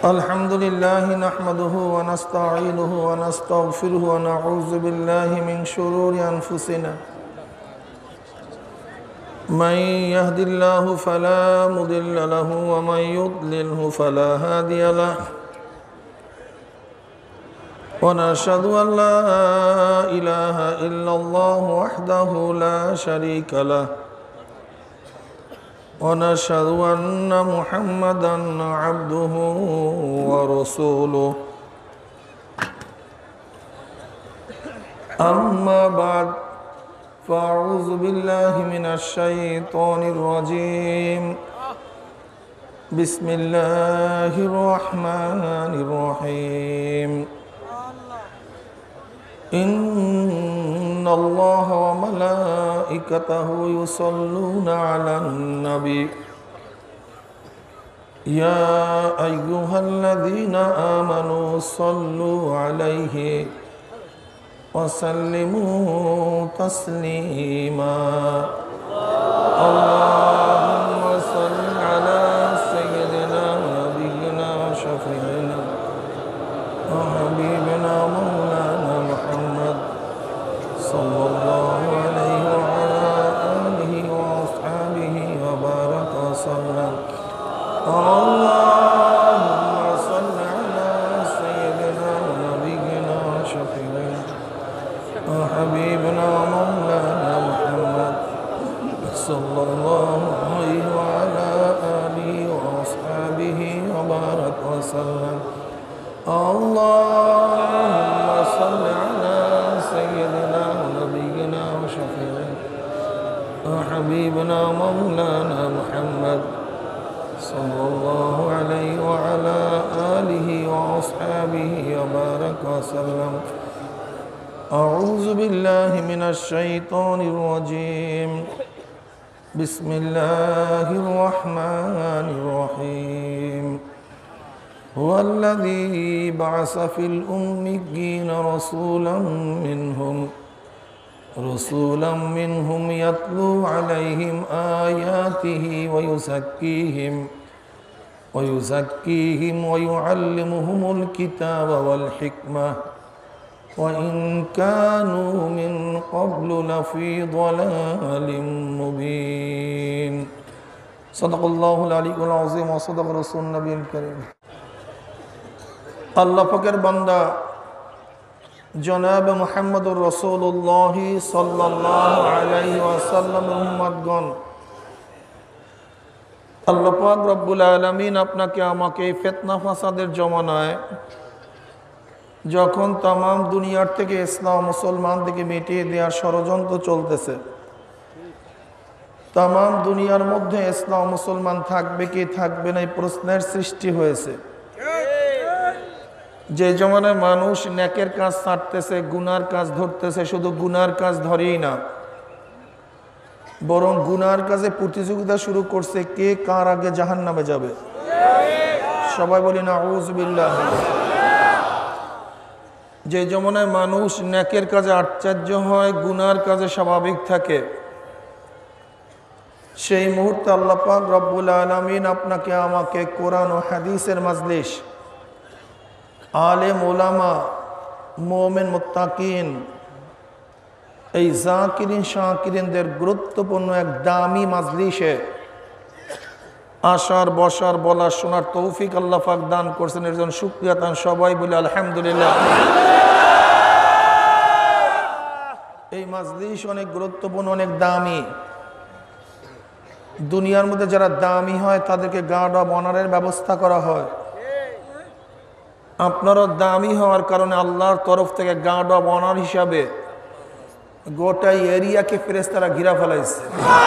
الحمد لله نحمده ونستعينه ونستغفره ونعوذ بالله من شرور أنفسنا من يهد الله فلا مضل له ومن يضلله فلا هادي له ونشهد أن لا إله إلا الله وحده لا شريك له ونشهد أن محمدا عبده ورسوله أما بعد فأعوذ بالله من الشيطان الرجيم بسم الله الرحمن الرحيم إن الله وملائكته يصلون على النبي يا أيها الذين آمنوا صلوا عليه وسلموا تسليما اللهم صل على سيدنا ونبينا وشفيعنا وحبيبنا مولانا محمد صلى الله عليه وعلى آله وأصحابه وبارك وسلم اللهم صل على سيدنا ونبينا وشفيعنا وحبيبنا مولانا محمد صلى الله عليه وعلى آله وأصحابه وبارك وسلم اللهم صل على سيدنا ونبينا وشفيعنا وحبيبنا مولانا محمد صلى الله عليه وعلى آله وأصحابه وبارك وسلم أعوذ بالله من الشيطان الرجيم بسم الله الرحمن الرحيم هو الذي بعث في الأميين رسولا منهم يتلو عليهم آياته ويزكيهم ويعلمهم الكتاب والحكمة وإن كانوا من قبل لفي ضلال مبين صدق الله العلي العظيم وصدق رسول النبي الكريم আল্লাহ পাকের বান্দা জনাব মুহাম্মদুর রাসূলুল্লাহ সাল্লাল্লাহু আলাইহি ওয়াসাল্লাম উম্মতগণ, আল্লাহ পাক রব্বুল আলামিন আপনাকে আমাকে এই ফিতনা ফাসাদের জমানায় যখন তামাম দুনিয়ার থেকে ইসলাম মুসলমান থেকে মিটিয়ে দেওয়ার ষড়যন্ত্র চলতেছে, তামাম দুনিয়ার মধ্যে ইসলাম মুসলমান থাকবে কি থাকবে না এই প্রশ্নের সৃষ্টি হয়েছে। যে জমানায় মানুষ নেকের কাজ ছাড়তেছে, গুনার কাজ ধরতেছে, শুধু গুনার কাজ ধরেই না, বরং গুনার কাজে প্রতিযোগিতা শুরু করছে কে কার আগে জাহান্নামে যাবে। সবাই বলি নাউযু বিল্লাহ। যে জমানায় মানুষ নেকের কাজে আশ্চর্য হয়, গুনার কাজে স্বাভাবিক থাকে, সেই মুহূর্তে আল্লাহ পাক রব্বুল আলামিন আপনাকে আমাকে কোরআন ও হাদিসের মাজলিস, আলেম ওলামা, মুমিন মুত্তাকিন, এই জাকিরিন শাকিরিনদের গুরুত্বপূর্ণ এক দামি মাজলিসে আসার বসার বলার শোনার তৌফিক আল্লাহ পাক দান করছেন। এর জন্য শুকরিয়া তান সবাই বলে আলহামদুলিল্লাহ। এই মাজলিস অনেক গুরুত্বপূর্ণ, অনেক দামি। দুনিয়ার মধ্যে যারা দামি হয় তাদেরকে গার্ড অব অনারের ব্যবস্থা করা হয়। আপনারও দামি হওয়ার কারণে আল্লাহর তরফ থেকে গার্ড অব অনার হিসাবে গোটা এরিয়াকে ফেরেশতারা ঘিরা ফেলাইছে।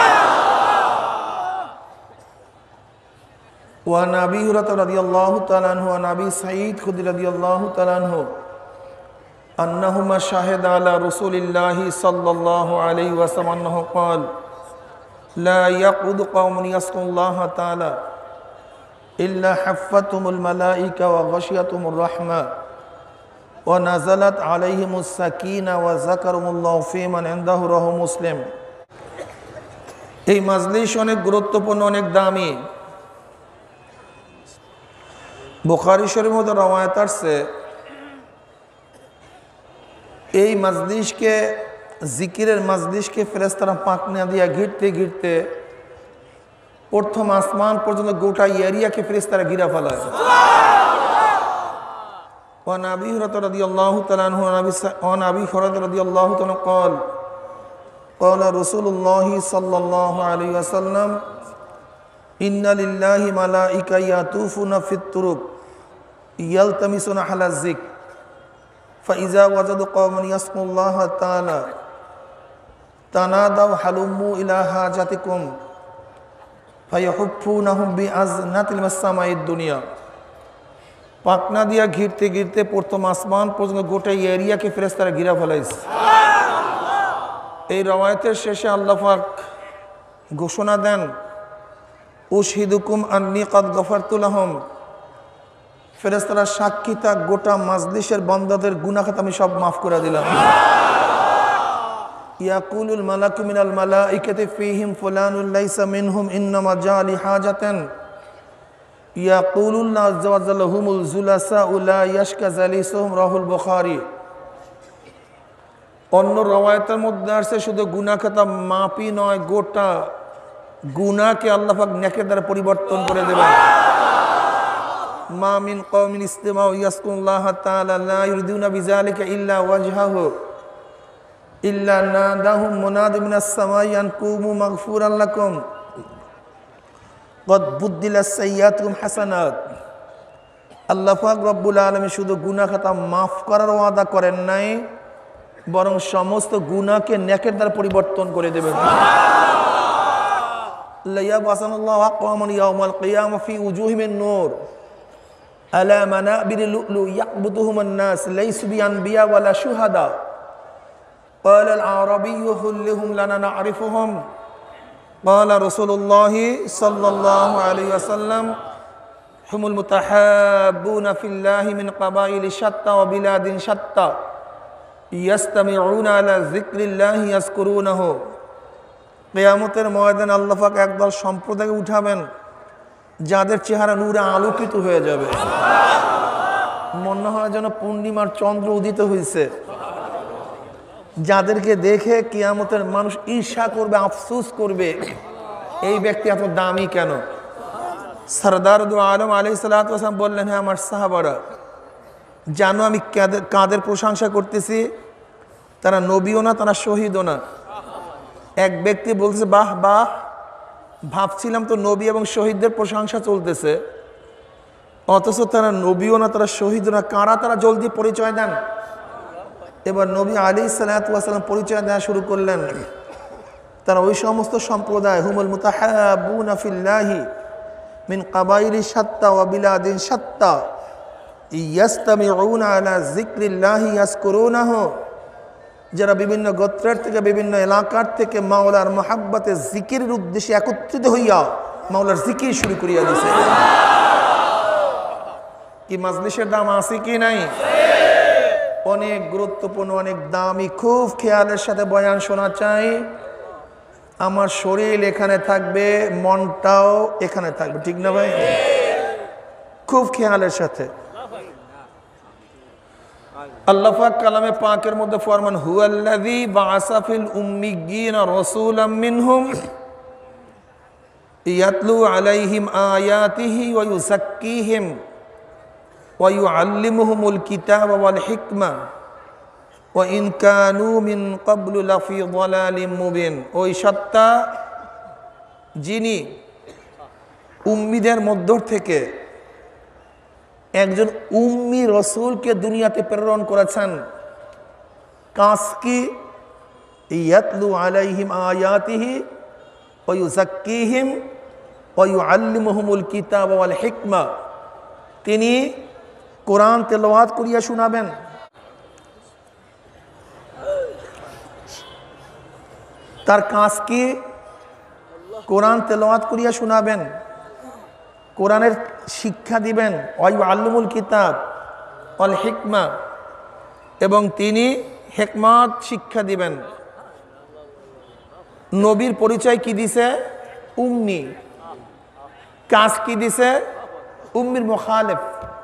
ওয়া নবী হুরায়রা রাদিয়াল্লাহু তাআলা আনহু ওয়া নবী সাঈদ খুদরি রাদিয়াল্লাহু তাআলা আনহু আন্নাহুমা শাহিদা আলা রাসূলিল্লাহি সাল্লাল্লাহু আলাইহি ওয়াসাল্লাম আন্নাহু ক্বাল লা ইয়াকুদু কওমুন ইয়াসকুল্লাহা তাআলা ইল্লা হাফাতুমুল মালাইকা ওয়া গাশিয়াতুমুর রাহমা ওয়া নাযালাত আলাইহিমুস সাকিনা ওয়া যাকারুমুল্লাহু ফীমান ইনদাহু রাহু মুসলিম। এই মাজলিস অনেক গুরুত্বপূর্ণ, অনেক দামি। বুখারী শরীফের মধ্যে রওয়ায়াত আছে, এই মজলিসকে, জিকিরের মজলিসকে ফেরেশতারা পাখনা দিয়া ঘিরতে ঘিরতে প্রথম আসমান পর্যন্ত গোটা এরিয়াকে ফেরেশতারা ঘিরা ফেলায়। وعن أبي هريرة رضي الله تعالى عنه وعن أبي هريرة رضي الله تعالى قال قال رسول الله صلى الله عليه وسلم إن لله ملائكة يطوفون في الطرق يلتمسون أهل الذكر فإذا وجدوا قوما يذكرون الله تعالى تنادوا هلموا إلى حاجتكم فيحفونهم بأذنة السماء الدنيا। পাখনা দিয়া ঘিরতে ঘিরতে প্রথম আসমান পর্যন্ত গোটা এরিয়াকে ফেরেশতারা ঘিরা ফেলাইছে। এই রওয়ায়াতের শেষে আল্লাহ পাক ঘোষণা দেন, উশহিদুকুম আন্নী কাদ গফারতু লাহুম, ফেরেশতারা সাক্ষী থাক, গোটা মাজলিসের বান্দাদের গুনাহ খাতা আমি সব মাফ করে দিলাম। ইয়াকুলুল মালাকু মিনাল মালাইকাতি ফীহিম ফুলানুল লাইসা মিনহুম ইন্নামা জাআ লিহাজাতান ইয়াকুলুল্লাহ আযজা ওয়া জাল্লা হুমুল জুলাসা লা ইয়াশকা জালিসুহুম রাহুল বুখারী। অন্য রওয়ায়াতের মধ্যে আছে শুধু গুনাহ খাতা মাপই নয়, গোটা গুনাহকে আল্লাহ পাক নেকের দ্বারা পরিবর্তন করে দেবেন। মা মিন কওমিন ইসতামাউ ইয়াসকুরুল্লাহ তাআলা লা ইউরিদুনা বিযালিকা ইল্লা ওয়াজহাহু ইল্লা নাদাহুম মুনাদি মিনাস সামাই আন কুমু মাগফুরান লাকুম কদ বুদ্দিলাস সাইয়্যাতুকুম হাসানাত। আল্লাহ পাক রব্বুল আলামিন শুধু গুনাহ খাতা মাফ করার ওয়াদা করেন নাই, বরং সমস্ত গুনাহকে নেকের দ্বারা পরিবর্তন করে দেবেন। লা ইয়াবআসাল্লাহু আকওয়ামান ইয়াউমাল কিয়ামা ফি উজুহিহিম নূর আলা মানাবিরিল লুলু ইয়াকবুতুহুমুন নাস লাইসু বিআনবিয়া ওয়ালা শুহাদা قال العربي كلهم لنا نعرفهم قال رسول الله صلى الله عليه وسلم هم المتحابون في الله من قبائل شتى وبلاد شتى يستمعون على ذكر الله يذكرونه। কিয়ামতের ময়দানে আল্লাহ পাক একদল সম্প্রদায়কে উঠাবেন যাদের চেহারা নূরে আলোকিত হয়ে যাবে, মনে হয় যেন পূর্ণিমার চন্দ্র উদিত হয়েছে, যাদেরকে দেখে কিয়ামতের মানুষ ঈর্ষা করবে, আফসোস করবে, এই ব্যক্তি এত দামি কেন। সরদার দু আলম আলাইহিস সালাতু ওয়াস সালাম বললেন, হ্যাঁ আমার সাহাবারা, জানো আমি কাদের প্রশংসা করতেছি? তারা নবীও না, তারা শহীদও না। এক ব্যক্তি বলতেছে, বাহ বাহ, ভাবছিলাম তো নবী এবং শহীদদের প্রশংসা চলতেছে, অথচ তারা নবীও না, তারা শহীদও না। কারা তারা? জলদি পরিচয় দেন। এবার নবী আলাইহিস সালাতু ওয়াস সালাম পরিচয় দেওয়া শুরু করলেন। তারা ওই সমস্ত সম্প্রদায়, হুমুল মুতাহাব্বুনা ফিল্লাহি মিন কাবাইলি শাত্তা ওয়া বিলাদিন শাত্তা ইয়াস্তামিউনা আলা যিকরিল্লাহি ইয়াজকুরুনাহু, যারা বিভিন্ন গোত্রের থেকে, বিভিন্ন এলাকার থেকে মাওলার মহাব্বতে জিকিরের উদ্দেশ্যে একত্রিত হইয়া মাওলার জিকির শুরু করিয়া দিছে। কি মাজলিসের দাম আছে কি নাই? অনেক গুরুত্বপূর্ণ, অনেক দামি। খুব খেয়ালের সাথে বয়ান শোনা চাই। আমার শরীর এখানে থাকবে, মনটাও এখানে থাকবে, ঠিক না ভাই? খুব খেয়ালের সাথে। আল্লাহ পাক কালামে পাকের মধ্যে ফরমান, হুয়াল্লাযী বাআসা ফিল উম্মিয়্যিনা রাসূলাম মিনহুম ইয়াতলু আলাইহিম আয়াতিহি ওয়া ইউযাক্কিহিম ওয়া ইউআল্লিমুহুমুল কিতাবা ওয়াল হিকমা ওয়া ইন কানু মিন ক্বাবলু লাফি যালালিম মুবিন। ওই সত্তা যিনি উম্মীদের মধ্য থেকে একজন উম্মি রসুলকে দুনিয়াতে প্রেরণ করেছেন। কাজ কি? ইয়াতলু আলাইহিম আয়াতিহি ওয়া ইউযাক্কিহিম ওয়া ইউআল্লিমুহুমুল কিতাবা ওয়াল হিকমা। তিনি কোরআন তেলাওয়াত করিয়া শোনাবেন, তার কাজ কি? কোরআন তেলাওয়াত করিয়া শোনাবেন, কোরআনের শিক্ষা দিবেন, ওয়া ইউআল্লিমুল কিতাব ওয়াল হিকমা, এবং তিনি হিকমত শিক্ষা দিবেন। নবীর পরিচয় কি দিছে? উম্মি। কাজ কি দিছে? উম্মির মুখালিফ,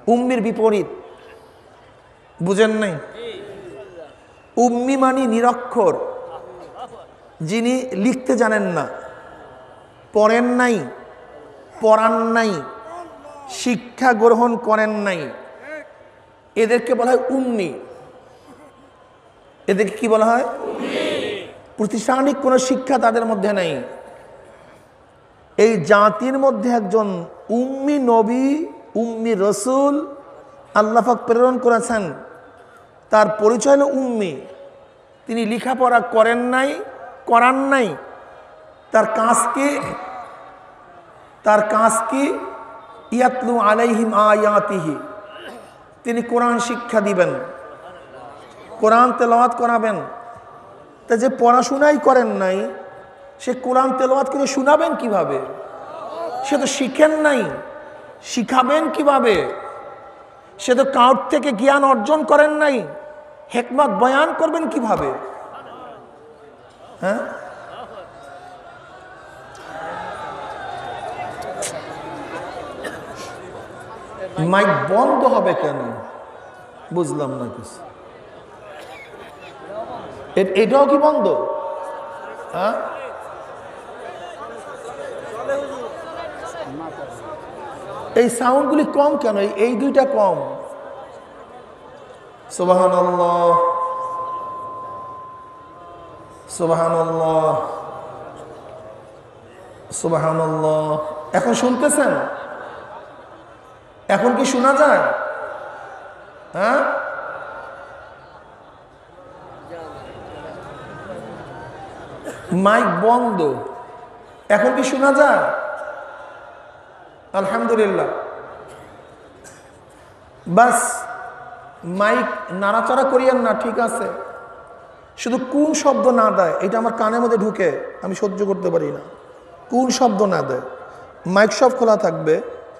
উম্মির বিপরীত বুঝেন নাই? উম্মি মানে নিরক্ষর, যিনি লিখতে জানেন না, পড়েন নাই, পড়ান নাই, শিক্ষা গ্রহণ করেন নাই, এদেরকে বলা হয় উম্মি। এদেরকে কি বলা হয়? প্রাতিষ্ঠানিক কোনো শিক্ষা তাদের মধ্যে নাই। এই জাতির মধ্যে একজন উম্মি নবী, উম্মি রসুল আল্লাহ পাক প্রেরণ করেছেন, তার পরিচয় হলো উম্মি। তিনি লেখাপড়া করেন নাই, করান নাই, তার কাজ কি? ইয়াতলু আলাইহিম আয়াতিহি, তিনি কোরআন শিক্ষা দিবেন, কোরআন তেলাওয়াত করাবেন। তা যে পড়াশোনাই করেন নাই, সে কোরআন তেলাওয়াত করে শোনাবেন কিভাবে? সে তো শিখেন নাই, শিখাবেন কিভাবে? সে তো কাউর থেকে জ্ঞান অর্জন করেন নাই, হিকমত বয়ান করবেন কিভাবে? হ্যাঁ, মাইক বন্ধ হবে কেন বুঝলাম না কিছু। এটাও কি বন্ধ? হ্যাঁ, এই সাউন্ডগুলি কম কেন? এই দুইটা কম। সুবহানাল্লাহ, সুবহানাল্লাহ, সুবহানাল্লাহ। এখন শুনতেছেন? এখন কি শোনা যায়? হ্যাঁ, মাইক বন্ধ, এখন কি শোনা যায়? আলহামদুলিল্লাহ। বাস মাইক নাড়াচাড়া করিয়েন না, ঠিক আছে। শুধু কোন শব্দ না দেয় এটা আমার কানের মধ্যে ঢুকে, আমি সহ্য করতে পারি না। কোন শব্দ না দেয়, মাইক সব খোলা থাকবে।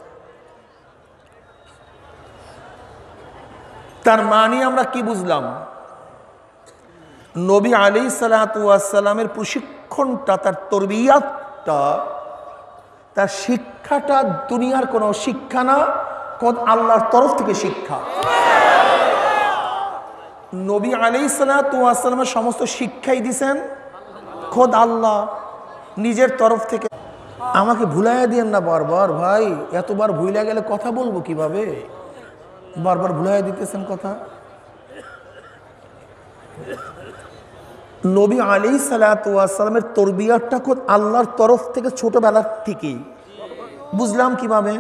তার মানে আমরা কি বুঝলাম? নবী আলাইহিস সালাতু ওয়াস সালামের প্রশিক্ষণটা, তার তরবিয়াতটা, তার শিক্ষাটা দুনিয়ার কোনো শিক্ষা না, খোদ আল্লাহর তরফ থেকে শিক্ষা। নবী আলাইহিস সালাতু ওয়াস সালামের সমস্ত শিক্ষাই দিয়েছেন খোদ আল্লাহ নিজের তরফ থেকে। আমাকে ভুলাইয়া দিয়েন না বারবার ভাই, এতবার ভুলে গেলে কথা বলবো কিভাবে? বারবার ভুলাইয়া দিতেছেন কথা। নবী আলাইহিস সালাতু ওয়াস সালামের তরবিয়াতটা খোদ আল্লাহর তরফ থেকে ছোটবেলার থেকেই। বুঝলাম কিভাবে?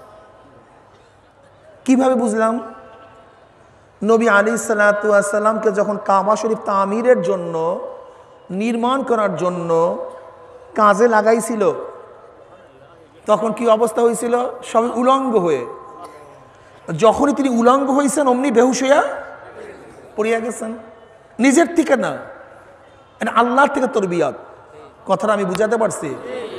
কিভাবে বুঝলাম? নবী আলাইহিস সালাতু ওয়াস সালামকে যখন কাবা শরীফ তামিরের জন্য, নির্মাণ করার জন্য কাজে লাগাইছিল, তখন কি অবস্থা হয়েছিল? সবাই উলঙ্গ হয়ে। যখনই তিনি উলঙ্গ হয়েছেন অমনি বেহুশ হইয়া পড়িয়া গেছেন। নিজের থেকে না, এটা আল্লাহর থেকে তরবিয়াত। কথাটা আমি বুঝাতে পারছি?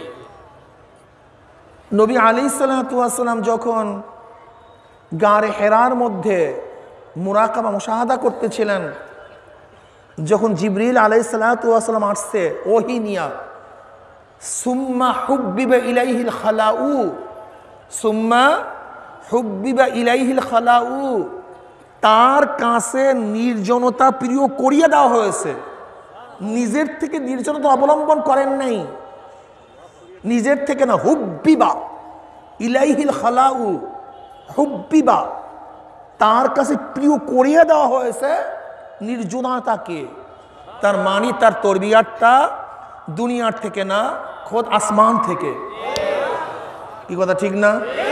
নবী আলাইহিস সালাতু ওয়াস সালাম যখন গারে হেরার মধ্যে মুরাকাবা মুশাহাদা করতেছিলেন, যখন জিবরিল আলাইহিস সালাতু ওয়াস সালাম আসছে ওহী নিয়া, সুম্মা হুব্বিবা ইলাইহিল খালাউ, সুম্মা হুব্বিবা ইলাইহিল খালাউ, তার কাছে নির্জনতা প্রিয় করিয়ে দেওয়া হয়েছে। নিজের থেকে নির্জনতা অবলম্বন করেন নাই, নিজের থেকে না, হুব্বিবা ইলাইহিল খালাউ, হুব্বিবা, তার কাছে প্রিয় করিয়ে দেওয়া হয়েছে নির্জনতাকে। তার মানে তার তরবিয়াতটা দুনিয়ার থেকে না, খোদ আসমান থেকে। কি কথা ঠিক না?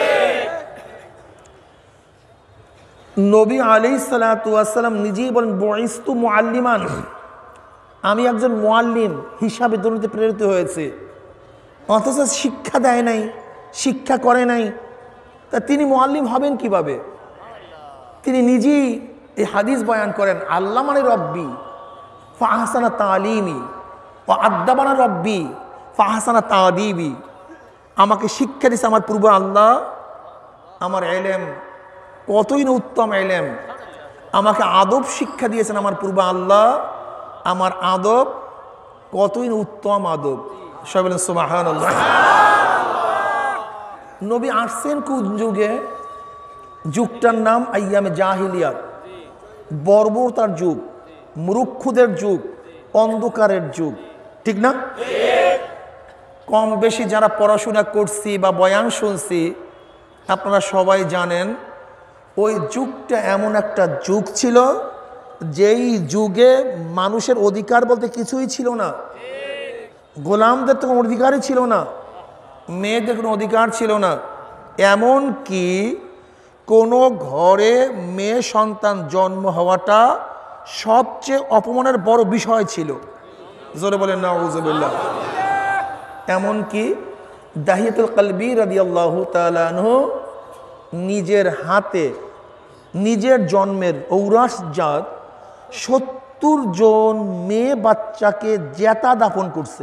নবী আলাইহিস সালাতু ওয়াস সালাম নিজেই বলেন, বুইস্তু মুআল্লিমান, আমি একজন মুআল্লিম হিসাবে দুনিয়াতে প্রেরিত হয়েছে। অথচ শিক্ষা দেয় নাই, শিক্ষা করে নাই, তা তিনি মুআল্লিম হবেন কিভাবে? তিনি নিজেই এই হাদিস বয়ান করেন, আল্লাহ মানে রব্বি ফাহসানা তালিমি ও আদ্দাবানা রব্বি ফাহসানা তাদিবি, আমাকে শিক্ষা দিয়েছে আমার পূর্ব আল্লাহ, আমার এলেম কতই না উত্তম এলেম। আমাকে আদব শিক্ষা দিয়েছেন আমার পূর্ব আল্লাহ, আমার আদব কতই না উত্তম আদব। সবাই বলেন সুবহানাল্লাহ। নবী আসছেন কোন যুগে? যুগটার নাম আইয়ামে জাহিলিয়াত, বর্বরতার যুগ, মূর্খদের যুগ, অন্ধকারের যুগ, ঠিক না? কম বেশি যারা পড়াশোনা করছি বা বয়ান শুনছি আপনারা সবাই জানেন ওই যুগটা এমন একটা যুগ ছিল যেই যুগে মানুষের অধিকার বলতে কিছুই ছিল না। গোলামদের তো কোনো অধিকারই ছিল না, মেয়েদের কোনো অধিকার ছিল না। এমন কি কোনো ঘরে মেয়ে সন্তান জন্ম হওয়াটা সবচেয়ে অপমানের বড় বিষয় ছিল। জোরে বলেন নাউজুবিল্লাহ। এমনকি দাহিয়াতুল কলবি রাদিয়াল্লাহু তাআলা আনহু নিজের হাতে নিজের জন্মের ঔরাসজাত ৭০ জন মেয়ে বাচ্চাকে জেতা দাফন করছে।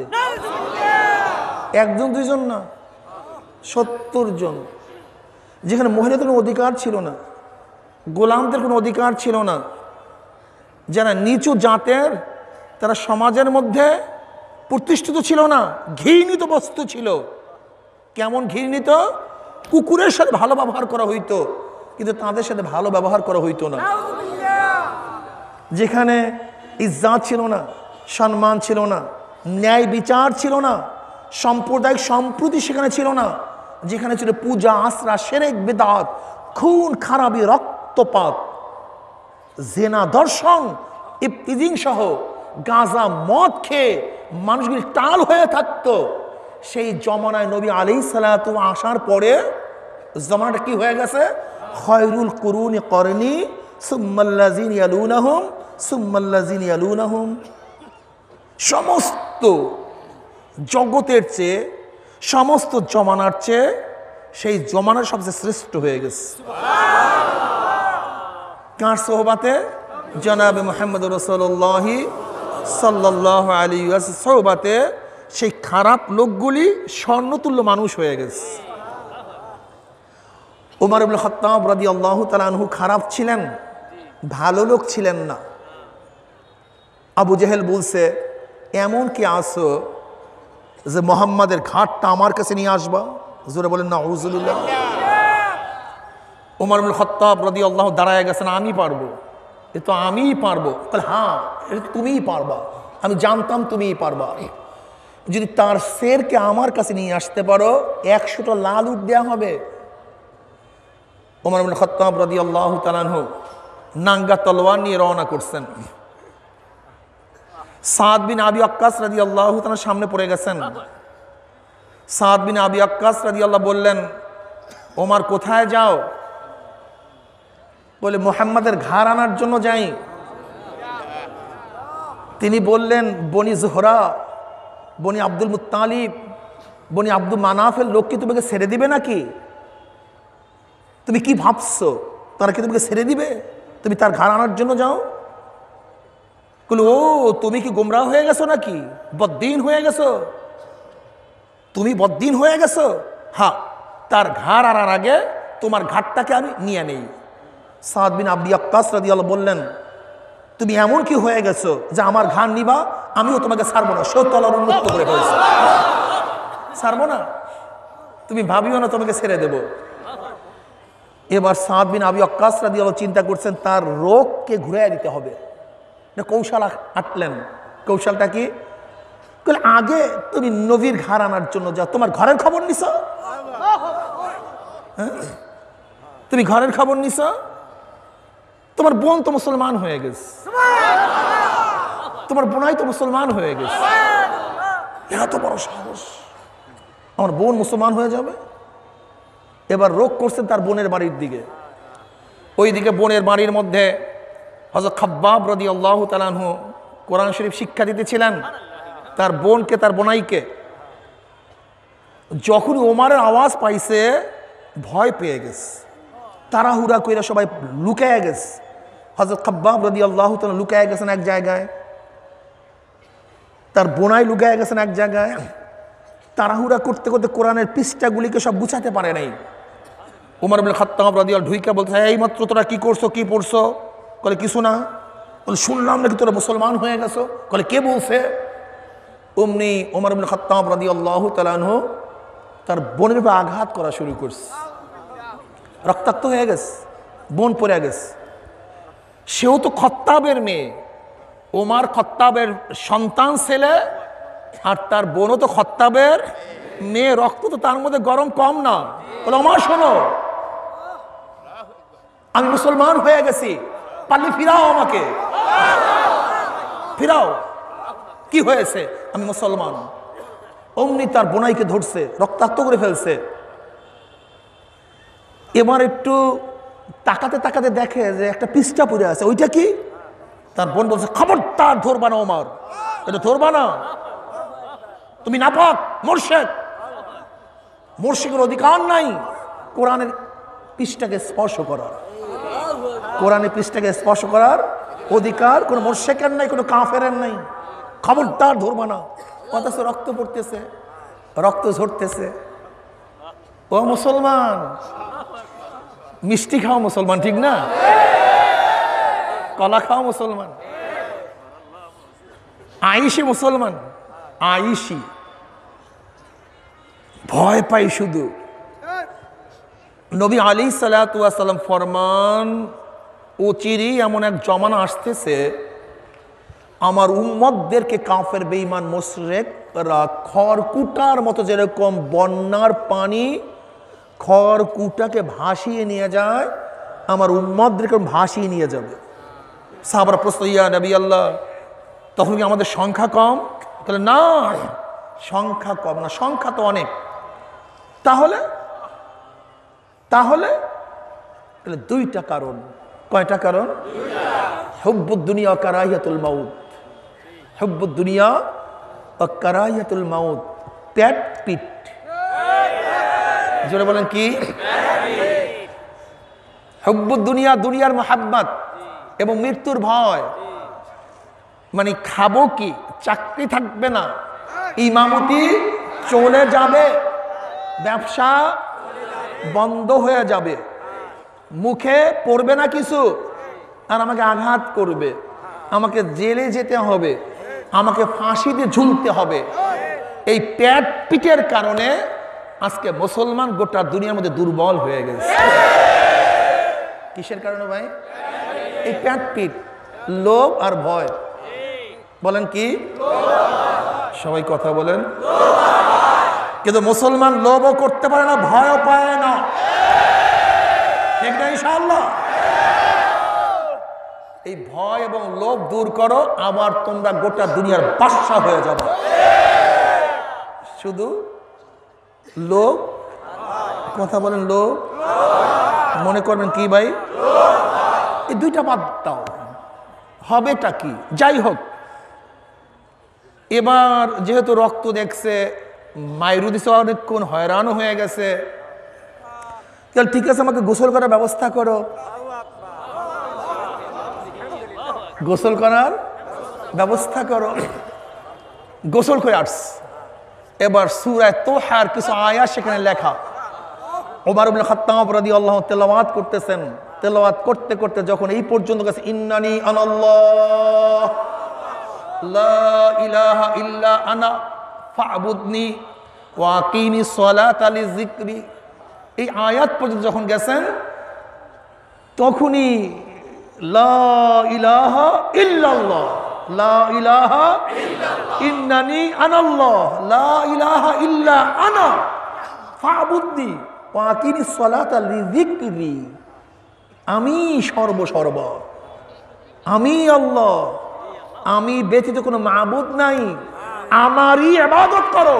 একজন দুইজন না, ৭০ জন। যেখানে মহিলাদের কোনো অধিকার ছিল না, গোলামদের কোনো অধিকার ছিল না, যারা নিচু জাতের তারা সমাজের মধ্যে প্রতিষ্ঠিত ছিল না, ঘৃণিত বস্তু ছিল। কেমন ঘৃণিত? কুকুরের সাথে ভালো ব্যবহার করা হইতো, কিন্তু তাদের সাথে ভালো ব্যবহার করা হইতো না। যেখানে ইজ্জত ছিল না, সম্মান ছিল না, ন্যায় বিচার ছিল না, সাম্প্রদায়িক সম্প্রীতি সেখানে ছিল না, যেখানে ছিল পূজা আশ্রা, শিরক বিদআত, খুন খারাপি, রক্তপাত, জেনা, দর্শন, ইফতিজিং সহ গাঁজা মদ খেয়ে মানুষগুলি টাল হয়ে থাকতো। সেই জমানায় নবী আলাইহিস সালাতু আসার পরে জমানাটা কি হয়ে গেছে? খায়রুল কুরুনি করনি সুম্মাল্লাযিনা ইয়ালুনাহুম সুম্মাল্লাযিনা ইয়ালুনাহুম। সমস্ত জগতের চেয়ে, সমস্ত জমানার চেয়ে সেই জমানার সবচেয়ে শ্রেষ্ঠ হয়ে গেছে। কার সোহবাতে? জনাবে মুহাম্মদ রাসূলুল্লাহ সাল্লাল্লাহু আলাইহি ওয়াসাল্লাম সোহবাতে সেই খারাপ লোকগুলি স্বর্ণতুল্য মানুষ হয়ে গেছে। ওমর ইবনে খাত্তাব রাদিয়াল্লাহু তাআলা আনহু খারাপ ছিলেন, ভালো লোক ছিলেন না। আবু জেহেল বলছে, এমন কি আসো যে মোহাম্মদের ঘাটটা আমার কাছে নিয়ে আসবা? জোরে বলেন নাউজুবিল্লাহ। ওমর ইবনে খাত্তাব রাদিয়াল্লাহু দাঁড়ায় গেছেন, আমি পারবো, এ তো আমিই পারবো। বলে হ্যাঁ, এটা তুমিই পারবা, আমি জানতাম তুমিই পারবা। যদি তার শেরকে আমার কাছে নিয়ে আসতে পারো 100টা লাল উট দেওয়া হবে। ওমর ইবনে খাত্তাব রাদিয়াল্লাহু তাআলা আনহু নাঙ্গা তলোয়ার নিয়ে রওনা করছেন। সাদ বিন আবি ওয়াক্কাস রাদিয়াল্লাহু তাআলা সামনে পড়ে গেছেন। সাদ বিন আবি ওয়াক্কাস রাদিয়াল্লাহু বললেন, ওমর কোথায় যাও? বলে মুহাম্মাদের ঘাড় আনার জন্য যাই। তিনি বললেন, বনি জোহরা, বনি আব্দুল মুত্তালিব, বনি আব্দুল মানাফের লোক কি তোমাকে ছেড়ে দিবে নাকি? তুমি কি ভাবছো তারা কি তোমাকে ছেড়ে দিবে? তুমি তার ঘাড় আনার জন্য যাও। বলে ও, তুমি কি গোমরাহ হয়ে গেছো নাকি? বদ্দিন হয়ে গেছো? তুমি বদ্দিন হয়ে গেছো? হ্যাঁ, তার ঘাড় আনার আগে তোমার ঘাটটাকে আমি নিয়ে নেই। সাদ বিন আবি ওয়াক্কাস রাদিয়াল্লাহু বললেন, তুমি এমন কি হয়ে গেছো যে আমার ঘাড় নিবা? আমিও তোমাকে ছাড়বো না, সত্যলার উন্মুক্ত করে ফেলছি, ছাড়বো না, তুমি ভাবিও না তোমাকে ছেড়ে দেব। এবার সাদ বিন আবি ওয়াক্কাস রাদিয়াল্লাহু চিন্তা করছেন তার রোগকে ঘুরিয়ে দিতে হবে। কৌশল আটলেন। কৌশলটা কি? আগে তুমি নবীর ঘাড় আনার জন্য যাও। তোমার ঘরের খবর নিছো? তুমি ঘরের খবর নিছো? তোমার বোন তো মুসলমান হয়ে গেছে, তোমার বোনাই তো মুসলমান হয়ে গেছে। এত বড় সাহস, আমার বোন মুসলমান হয়ে যাবে? এবার রোগ করছেন তার বোনের বাড়ির দিকে। ওইদিকে বোনের বাড়ির মধ্যে হযরত খাব্বাব রাদিয়াল্লাহু তাআলা আনহু কোরআন শরীফ শিক্ষা দিতেছিলেন তার বোনকে, তার বোনাইকে। যখন ওমরের আওয়াজ পাইছে ভয় পেয়ে গেছে, তাড়াহুড়া কইরা সবাই লুকায় গেছে। হযরত খাব্বাব রাদিয়াল্লাহু তাআলা লুকায় গেছেন এক জায়গায়, তার বোনাই লুকায় গেছেন এক জায়গায়। তাড়াহুড়া করতে করতে কোরআনের পৃষ্ঠাগুলিকে সব গুছাতে পারে নাই। ওমর ইবনে খাত্তাব রাদিয়াল্লাহু ঢুইকা বলছে, এই মাত্র তোরা কি করছো, কি পড়ছো? বলে কিছু না। বলে শুনলাম নাকি তোরা মুসলমান হয়ে গেছো? বলে কে বলছে? অমনি ওমর ইবনে খাত্তাব রাদিয়াল্লাহু তাআলা আনহু তার বোনের উপর আঘাত করা শুরু করছে, রক্তাক্ত হয়ে গেছে। বোন পড়ে গেছে। সেও তো খত্তাবের মেয়ে, ওমার খত্তাবের সন্তান ছেলে, আর তার বোনও তো খত্তাবের মেয়ে, রক্ত তো তার মধ্যে গরম কম না। বলে ওমর শোনো, আমি মুসলমান হয়ে গেছি, পারলে ফিরাও আমাকে, ফিরাও। কি হয়েছে? আমি মুসলমান। অমনি তার বোনাইকে ধরছে, রক্তাক্ত করে ফেলছে। এবার একটু তাকাতে তাকাতে দেখে যে একটা পিসটা পড়ে আছে। ওইটা কি? তার বোন বলছে, খবরদার ধরবা না ওমর, এটা ধরবা না, তুমি নাপাক, মুরশিদ, মুরশিদের অধিকার নাই কোরআনের পৃষ্ঠাকে স্পর্শ করার। কোরআনের পৃষ্ঠাকে স্পর্শ করার অধিকার কোন মুরশিদের নাই, কোনো কাফেরের নাই। খবরদার ধরবা না। অথচ রক্ত পড়তেছে, রক্ত ঝরতেছে। ও মুসলমান, মিষ্টি খাও মুসলমান, ঠিক না? কলা খাও মুসলমান, আইসি মুসলমান, আইসি। ভয় পাই শুধু। নবী আলাইহিস সালাম ফরমান, অচিরেই এমন এক জমানা আসতেছে, আমার উম্মতদেরকে কাফের বেঈমান মুশরিকরা খড়কুটার মতো, যেরকম বন্যার পানি খড়কুটাকে ভাসিয়ে নিয়ে যায়, আমার উম্মতদেরকে ভাসিয়ে নিয়ে যাবে। সাহাবারা প্রশ্ন, ইয়া নবী আল্লাহ, তখন কি আমাদের সংখ্যা কম? তাহলে না, সংখ্যা কম না, সংখ্যা তো অনেক। তাহলে তাহলে তাহলে দুইটা কারণ। কয়টা কারণ? হুব্বুদ দুনিয়া ওয়া কারাহিয়াতুল মাউত। হুব্বুদ দুনিয়া ওয়া কারাহিয়াতুল মাউত, পেট পিট। জোরে বলেন কি? হুব্বুদ দুনিয়া, দুনিয়ার মুহাব্বত এবং মৃত্যুর ভয়। মানে খাবো কি, চাকরি থাকবে না, ইমামতি চলে যাবে, ব্যবসা বন্ধ হয়ে যাবে, মুখে পড়বে না কিছু, আর আমাকে আঘাত করবে, আমাকে জেলে যেতে হবে, আমাকে ফাঁসিতে ঝুলতে হবে। এই পেট পিটের কারণে আজকে মুসলমান গোটা দুনিয়ার মধ্যে দুর্বল হয়ে গেছে। কিসের কারণে ভাই? এই পেট পিট, লোভ আর ভয়। বলেন কি? সবাই কথা বলেন। কিন্তু মুসলমান লোভও করতে পারে না, ভয়ও পায় না, ঠিক না? ইনশাআল্লাহ এই ভয় এবং লোভ দূর করো, আবার তোমরা গোটা দুনিয়ার বাদশা হয়ে যাবে। শুধু লোভ, কথা বলেন, লোভ মনে করবেন কি ভাই? এই দুইটা বাদ দাও, হবেটা কি? যাই হোক, এবার যেহেতু রক্ত দেখছে, মাইরু দিছে, অনেকক্ষণ হয়রানও হয়ে গেছে, তাহলে ঠিক আছে, আমাকে গোসল করার ব্যবস্থা করো। গোসল করার ব্যবস্থা করো। গোসল করে আসছে। এবার সূরা তোহার কিছু আয়াত সেখানে লেখা। ওমর ইবনে খাত্তাব রাদিয়াল্লাহু আনহু তেলাওয়াত করতেছেন। তেলাওয়াত করতে করতে যখন এই পর্যন্ত গেছে, ইন্নানি আনাল্লাহ লা ইলাহা ইল্লা আনা ফা'বুদনি ওয়া আকিমিস সালাতা লিযিকরি, এই আয়াত পর্যন্ত যখন গেছেন, তখনই লা ইলাহা ইল্লাল্লাহ, লা ইলাহা ইন্নানি আনাল্লাহ, লা ইলাহা ইল্লা আনা ফা'বুদনি ওয়া আকিমিস সালাতা লিযিকরি, আমি সর্ব, আমি আল্লাহ, আমি ব্যতীত কোনো মাবুদ নাই, আমারই ইবাদত করো,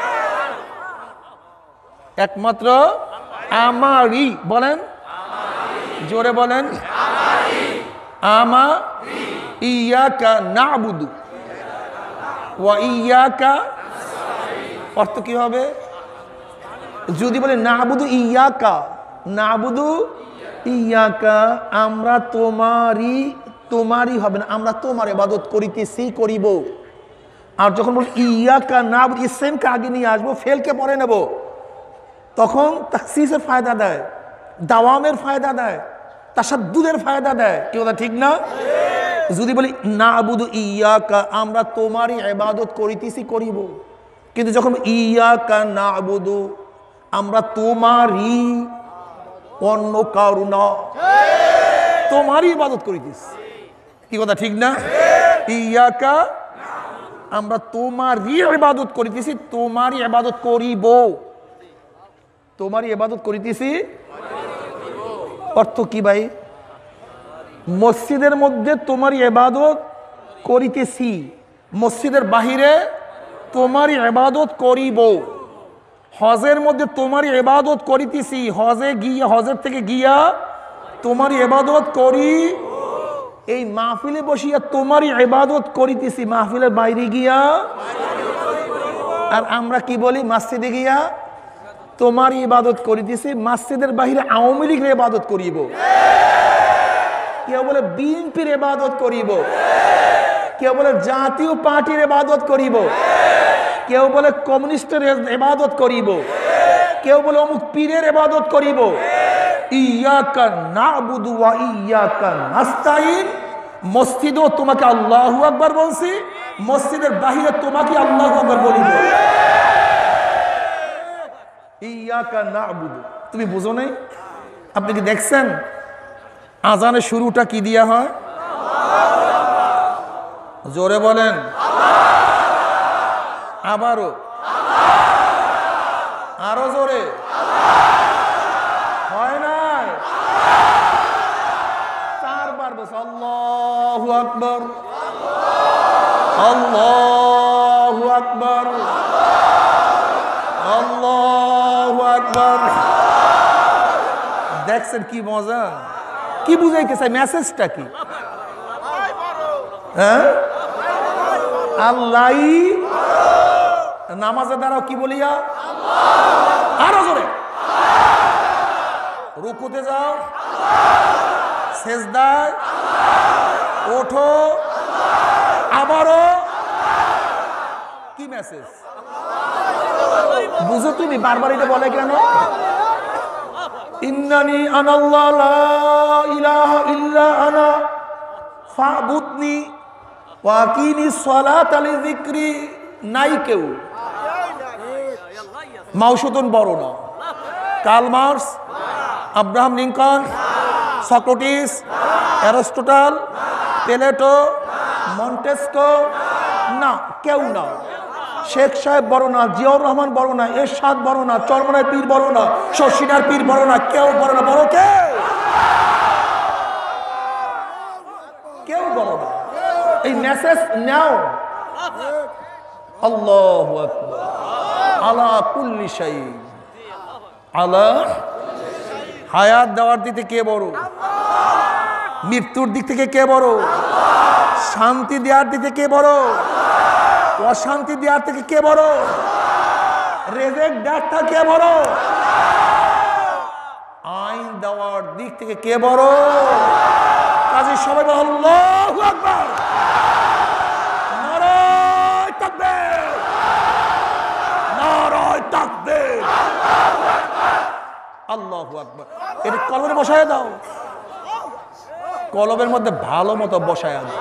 একমাত্র আমারই। বলেন, জোরে বলেন, আমা ইয়াকা না'বুদু ওয়া ইয়াকা। অর্থ কি হবে? যদি বলে না'বুদু ইয়াকা, না'বুদু ইয়াকা, আমরা তোমারই হবে না, আমরা তোমার ইবাদত করিতেছি, করিব। আর যখন বলি ইয়াকা না'বুদু, ইসমকে আগে নিয়ে আসবো, ফেলকে পরে নেব, তখন তাখসিসের ফায়দা দেয়, দাওয়ামের ফায়দা দেয়, তাসাদ্দুদের ফায়দা দেয়। কি কথা ঠিক না? যদি বলি না'বুদু ইয়াকা, আমরা তোমারই ইবাদত করিতেছি, করিব, কিন্তু যখন ইয়াকা না'বুদু, আমরা তোমারই, অন্য কারো না, তোমারই ইবাদত করিতেছি। কি কথা ঠিক না? ইয়াকা, আমরা তোমারই ইবাদত করিতেছি, তোমারই ইবাদত করিব, তোমারই ইবাদত করিতেছি। অর্থ কি ভাই? মসজিদের মধ্যে তোমারই ইবাদত করিতেছি, মসজিদের বাহিরে তোমারই ইবাদত করিব। হজের মধ্যে তোমারই ইবাদত করিতেছি, হজে গিয়া, হজের থেকে গিয়া তোমারই ইবাদত করি। এই মাহফিলে বসিয়া তোমারই ইবাদত করিতেছি, মাহফিলের বাইরে গিয়া। আর আমরা কি বলি? মসজিদে গিয়া তোমারই ইবাদত করিতেছি, মসজিদের বাহিরে আওয়ামী লীগের ইবাদত করিব। কেউ বলে বিএনপির ইবাদত করিব, কেউ বলে জাতীয় পার্টির ইবাদত করিব, কেউ বলে কমিউনিস্টের ইবাদত করিব, কেউ বলে অমুক পীরের ইবাদত করিব। ইয়াকা না'বুদু ওয়া ইয়াকা নাস্তাইন। মসজিদেও তোমাকে আল্লাহু আকবার বলছি, মসজিদের বাহিরে তোমাকে আল্লাহু আকবার বলিব। ইয়াকা না'বুদু, তুমি বুঝো নাই? আপনি কি দেখছেন আজানের শুরুটা কি দিয়া হয়? জোরে বলেন, আবারও, আরো জোরে। হয় নাই? চারবার বলছে আল্লাহু আকবার, আল্লাহু আকবার, আল্লাহু আকবার। দেখছেন কি মজা? কি বুঝাইতে চাই? মেসেজটা কি? হ্যাঁ, আল্লাহ। নামাজের দ্বারা কি বলিয়া? আরো জোরে। রুকুতে যাও, সেজদায় ওঠো, আবারও। কি মেসেজ বুঝো তুমি? বারবার এটা বলে কেন? ইন্নানি আনাল্লাহ লা ইলাহা ইল্লা আনা ফাবুদনি ওয়া আকিমিস সালাতা লিযিকরি। নাই কেউ। মাউসুদুন বড় না, Karl Marx, Abraham Lincoln, Socrates, Aristotle, Plato, Montesquieu, না, কেউ না। শেখ সাহেব বড় না, জিয়াউর রহমান বড় না, এরশাদ বড় না, চরমনায় পীর বড় না, শশিনার পীর বড় না, কেউ বড় না। বড় কে? কেউ বড় না। এই মেসেজ নাও। আল্লাহু আকবার, আলা কুল্লি শাই, আলা। হায়াত দেওয়ার দিক থেকে কে বড়? মৃত্যুর দিক থেকে কে বড়? শান্তি দেওয়ার দিক থেকে কে বড়? অশান্তি দেওয়ার থেকে কে বড়? রেজেক দেওয়ার কে বড়? আইন দেওয়ার দিক থেকে কে বড়? কাজে সবাই বলো আল্লাহু আকবার, নারায়ে তাকবীর, নারায়ে তাকবীর, আল্লাহু আকবার। এটা কলমে বসায় দাও, কলমের মধ্যে ভালো মতো বসায় দাও।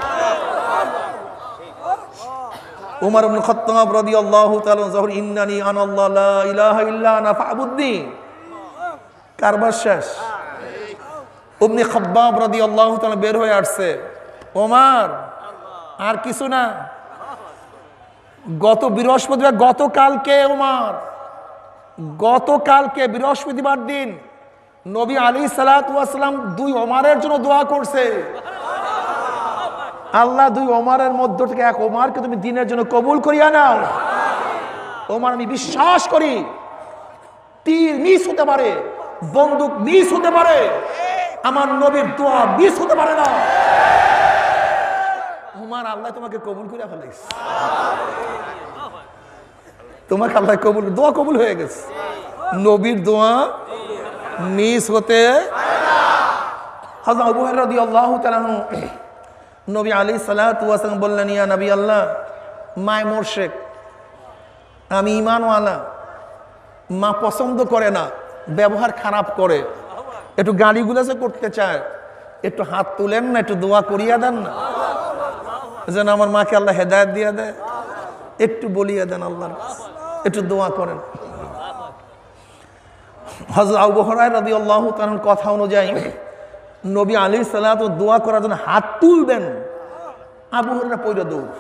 উমর ইবনে খাত্তাব রাদিয়াল্লাহু তাআলা যখন ইন্নানি আনাল্লাহ লা ইলাহা ইল্লা আনা ফাবুদনি, কারবার শেষ। ইবনে খাব্বাব রাদিয়াল্লাহু তাআলা বের হয়ে আসছে, ওমর আর কিছু না। গত বৃহস্পতিবার, গতকালকে ওমর, গতকালকে বৃহস্পতিবার দিন নবী আলাইহিস সালাতু ওয়াস সালাম দুই ওমরের জন্য দোয়া করছে। আল্লাহ দুই ওমরের মধ্য থেকে এক ওমরকে তুমি দিনের জন্য কবুল করিয়া নাও। ওমর, আমি বিশ্বাস করি তীর মিস হতে পারে, বন্দুক মিস হতে পারে, আমার নবীর দোয়া মিস হতে পারে না। ওমর, আল্লাহ তোমাকে কবুল করে ফেলেছে, তোমাকে আল্লাহ কবুল, দোয়া কবুল হয়ে গেছে। নবীর দোয়া মিস হতে। হযরত আবু হুরায়রা রাদিয়াল্লাহু তাআলা নবী আলাইহিস সালাতু ওয়াস সালাম বললেন, ইয়া নবী আল্লাহ, মায় মুশরিক, আমি ঈমানওয়ালা, মা পছন্দ করে না, ব্যবহার খারাপ করে, একটু গালিগুলোছে করতে চায়, একটু হাত তুলেন না, একটু দোয়া করিয়া দেন না, যেন আমার মাকে আল্লাহ হেদায়েত দিয়ে দেয়। একটু বলিয়া দেন আল্লাহর কাছে, একটু দোয়া করেন। হযরত আবু হুরায়রা রাদিয়াল্লাহু তাআলার কথা অনুযায়ী নবী আলাইহিস সালাতু দোয়া করার জন্য হাত তুলবেন, আবু হুরায়রা পয়রা দৌড়,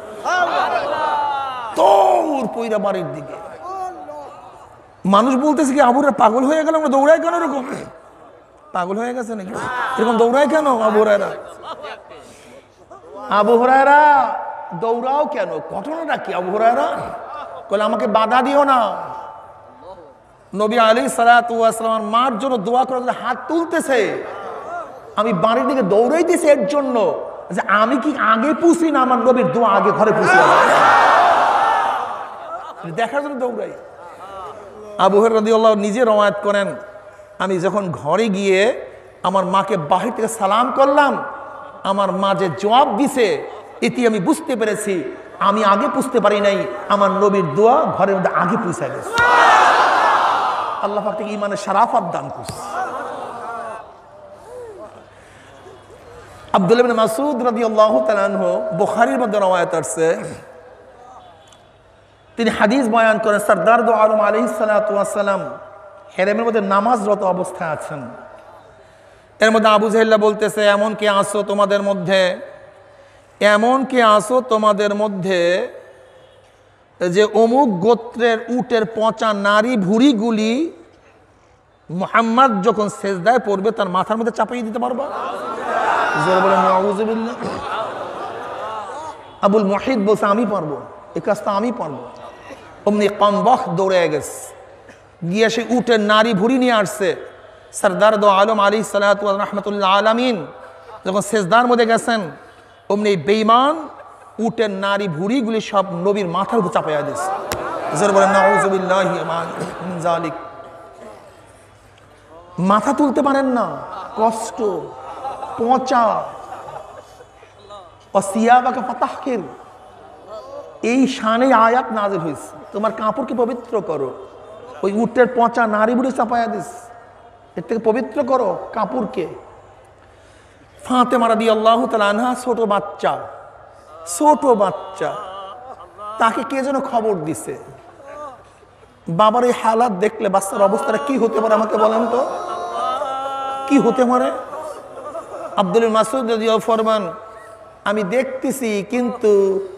পয়রা বাড়ির দিকে। মানুষ বলতেছে কি আবু হুরায়রা পাগল হয়ে গেল, আমরা দৌড়াই কেন এরকম? পাগল হয়ে গেছে নাকি এরকম দৌড়াই কেন? আবু হুরায়রা দৌড়াও কেন? ঘটনাটা কি? আবু হুরায়রা বলে আমাকে বাধা দিও না। নবী আলাইহিস সালাতু ওয়াস সালাম মার জন্য দোয়া করার জন্য হাত তুলতেছে, আমি বাড়ির দিকে দৌড়াইতেছি এর জন্য যে আমি কি আগে পুষি না আমার নবীর দোয়া আগে ঘরে পুষি দেখার জন্য দৌড়াই। আবু হুরায়রা রাদিয়াল্লাহু নিজে রওয়ায়াত করেন, আমি যখন ঘরে গিয়ে আমার মাকে বাহির থেকে সালাম করলাম, আমার মা যে জবাব দিছে এটি আমি বুঝতে পেরেছি আমি আগে পুষতে পারি নাই, আমার নবীর দোয়া ঘরের মধ্যে আগে পৌঁছে গেছে। আল্লাহ পাক থেকে ঈমানের শারাফত দান করছে। আব্দুল্লাহ ইবনে মাসউদ রাদিয়াল্লাহু তাআলা আনহু বুখারীর মধ্যে রওয়ায়াত আছে, তিনি হাদিস বয়ান করেন সরদার দো আলম আলাইহিস সালাতু ওয়াস সালাম হেরেমের মধ্যে নামাজরত অবস্থায় আছেন। এর মধ্যে আবু জাহেল্লা বলতেছে এমন কে আসো তোমাদের মধ্যে, এমন কে আসো তোমাদের মধ্যে যে অমুক গোত্রের উটের পচা নারী ভুঁড়িগুলি মুহাম্মদ যখন সেজদায় পড়বে তার মাথার মধ্যে চাপিয়ে দিতে পারবা? জোরে বলেন নাউযুবিল্লাহ। আবুল মুহিত বলছে আমি পারবো, এই কাজটা আমি পারবো। অমনি কমবখ দৌড়ে গেছে, গিয়ে সে উটের নারী ভুঁড়ি নিয়ে আসছে। সরদার দো আলম আলাইহিস সালাতু ওয়া রাহমাতুল্লাহ আলামিন যখন সেজদার মধ্যে গেছেন, অমনি বেঈমান উটের নারী ভুঁড়িগুলি সব নবীর মাথার উপর চাপাইয়া দিয়েছে। জোরে বলেন নাউযুবিল্লাহি মিন যালিক। মাথা তুলতে পারেন না, কষ্ট, পচা। অসিয়াবাকে ফাতাহকির, এই শানে আয়াত নাযিল হয়েছে, তোমার কাপড়কে পবিত্র করো। ওই উটের পচা নারী বুড়ি চাপাইয়া দিস, এর থেকে পবিত্র করো কাপড়কে। ফাতেমা রাদিয়াল্লাহু তাআলা আনহা ছোট বাচ্চা, তাকে কে যেন খবর দিছে, বাবার এই হালাত দেখলে বাচ্চার অবস্থাটা কি হতে পারে আমাকে বলেন তো, কি হতে পারে? আব্দুল মাসউদ রাদিয়াল্লাহু ফরমান আমি দেখতেছি কিন্তু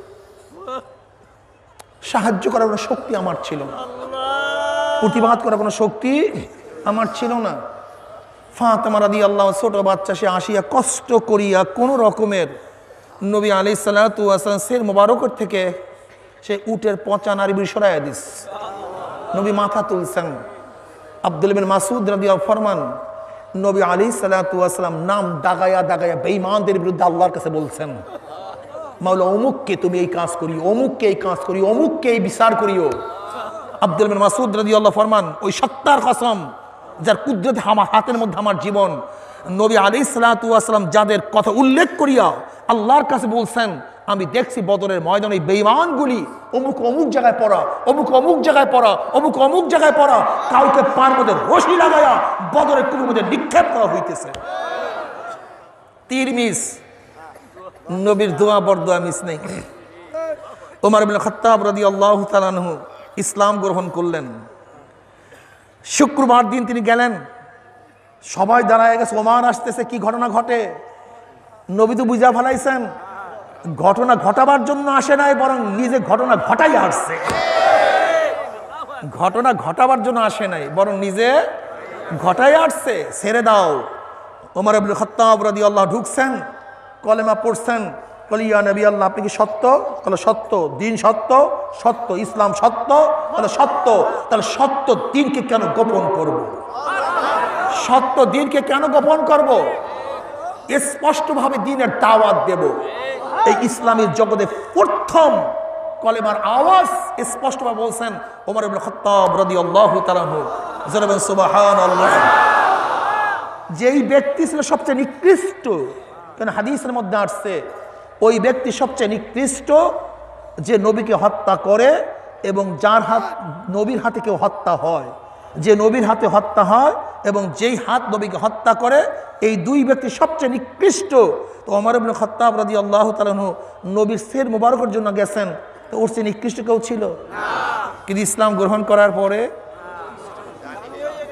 সাহায্য করার কোনো শক্তি আমার ছিল না, প্রতিবাদ করার কোনো শক্তি আমার ছিল না। ফাতেমা রাদিয়াল্লাহু ছোট বাচ্চা, সে আসিয়া কষ্ট করিয়া কোনো রকমের নবী আলাইহিস সালাতু ওয়াস সালাম সের মোবারকের থেকে সে উটের পচা নারী বুড়ি সরাইয়া দিস। নবী মাথা তুলছেন। আব্দুল ইবনে মাসউদ রাদিয়াল্লাহু ফরমান নবী আলাইহিস সালাতু ওয়াস সালাম নাম দাগায়া বেঈমানদের বিরুদ্ধে আল্লাহর কাছে বলছেন, মাওলা অমুককে তুমি এই কাজ করিও, অমুককে এই কাজ করিও, অমুককে এই বিচার করিও। আব্দুল ইবনে মাসউদ রাদিয়াল্লাহু ফরমান ওই সত্তার কসম যার কুদরতে আমার হাতের মধ্যে আমার জীবন, নবী আলাইহিস সালাতু ওয়াস সালাম যাদের কথা উল্লেখ করিয়া আল্লাহর কাছে বলছেন আমি দেখছি বদরের ময়দানে বেঈমানগুলি অমুক অমুক জায়গায় পড়া, অমুক অমুক জায়গায় পড়া, অমুক অমুক জায়গায় পড়া, কাউকে পার মধ্যে রশি লাগায়া বদরের কুমির মধ্যে নিক্ষেপ করা হইতেছে। তীর মিস, নবীর দোয়া বরদোয়া মিস নেই। ওমর ইবনে খাত্তাব রাদিয়াল্লাহু তাআলা আনহু ইসলাম গ্রহণ করলেন। শুক্রবার দিন তিনি গেলেন, সবাই দাঁড়ায় গেছে, ওমর আসতেছে, কি ঘটনা ঘটে? নবী তো বুঝা ফেলাইছেন ঘটনা ঘটাবার জন্য আসে নাই, বরং নিজে ঘটনা ঘটাই আসছে। ঘটনা ঘটাবার জন্য আসে নাই, বরং নিজে ঘটাই আসছে। ছেড়ে দাও। ওমর ইবনে খাত্তাব রাদিয়াল্লাহু ঢুকছেন, কলেমা পড়ছেন, বলে ইয়া নবী আল্লাহ আপনি কি সত্য? তাহলে সত্য। দিন সত্য? সত্য। ইসলাম সত্য? তাহলে সত্য। তাহলে সত্য দিনকে কেন গোপন করব? সত্য দিনকে কেন গোপন করব? স্পষ্টভাবে দিনের দাওয়াত দেব। এই ইসলামের জগতে প্রথম কলেমার আওয়াজ স্পষ্টভাবে বলছেন ওমর ইবনে খাত্তাব রাদিয়াল্লাহু তাআলা আনহু। সুবহানাল্লাহ। যেই ব্যক্তি ছিল সবচেয়ে নিকৃষ্ট, কেন হাদিসের মধ্যে আসছে ওই ব্যক্তি সবচেয়ে নিকৃষ্ট যে নবীকে হত্যা করে এবং যার হাত নবীর হাতে কেউ হত্যা হয়, যে নবীর হাতে হত্যা হয় এবং যেই হাত নবীকে হত্যা করে, এই দুই ব্যক্তি সবচেয়ে নিকৃষ্ট। তো ওমর ইবনে খাত্তাব রাদিয়াল্লাহু তাআলা আনহু নবীর সের মোবারকের জন্য গেছেন, তো ওর চেয়ে নিকৃষ্ট কেউ ছিল? কিন্তু ইসলাম গ্রহণ করার পরে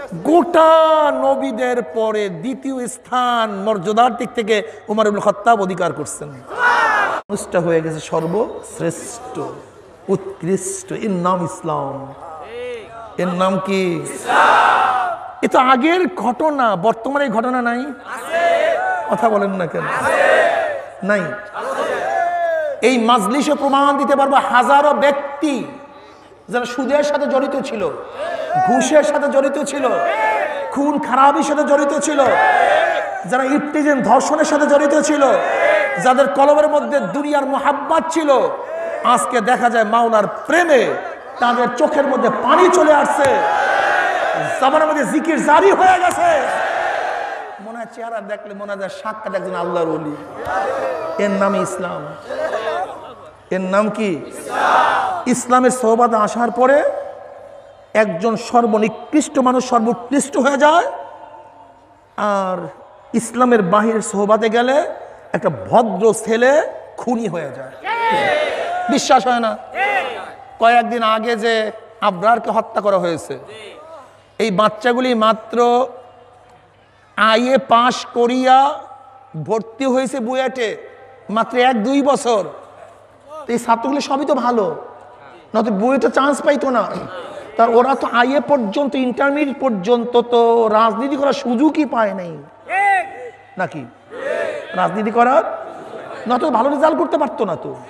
গোটা নবীদের পরে দ্বিতীয় স্থান মর্যাদার দিক থেকে উমর ইবনে খাত্তাব অধিকার করছেন। মানুষটা হয়ে গেছে সর্বশ্রেষ্ঠ, উৎকৃষ্ট। এর নাম ইসলাম। এর নাম কি? এ তো আগের ঘটনা, বর্তমানে ঘটনা নাই। কথা বলেন না কেন? নাই। এই মাজলিসে প্রমাণ দিতে পারবো হাজারো ব্যক্তি যারা সুদের সাথে জড়িত ছিল, ঘুষের সাথে জড়িত ছিল, খুন খারাপির সাথে জড়িত ছিল, যারা ইফতিজিন ধর্ষণের সাথে জড়িত ছিল, যাদের কলবের মধ্যে দুনিয়ার মোহাব্বত ছিল, আজকে দেখা যায় মাওলার প্রেমে তাদের চোখের মধ্যে পানি চলে আসছে, জবানের মধ্যে জিকির জারি হয়ে গেছে। মনে হয় চেহারা দেখলে মনে হয় সাক্ষাৎ একজন আল্লাহর ওলি। এর নাম ইসলাম। এর নাম কি? ইসলামের সোহবাতে আসার পরে একজন সর্বনিকৃষ্ট মানুষ সর্বোৎকৃষ্ট হয়ে যায়, আর ইসলামের বাহিরের সোহবাতে গেলে একটা ভদ্র ছেলে খুনি হয়ে যায়। বিশ্বাস হয় না? কয়েকদিন আগে যে আবরারকে হত্যা করা হয়েছে, এই বাচ্চাগুলি মাত্র আইএ পাশ করিয়া ভর্তি হয়েছে বুয়েটে, মাত্র 1-2 বছর। এই ছাত্রগুলি সবই তো ভালো, নয়তো বুয়েটে চান্স পাইতো না। তার ওরা তো আইএ পর্যন্ত, ইন্টারমিডিয়েট পর্যন্ত তো রাজনীতি করার সুযোগই পায় নাই নাকি? রাজনীতি করার, নয়তো ভালো রেজাল্ট করতে পারতো না, তো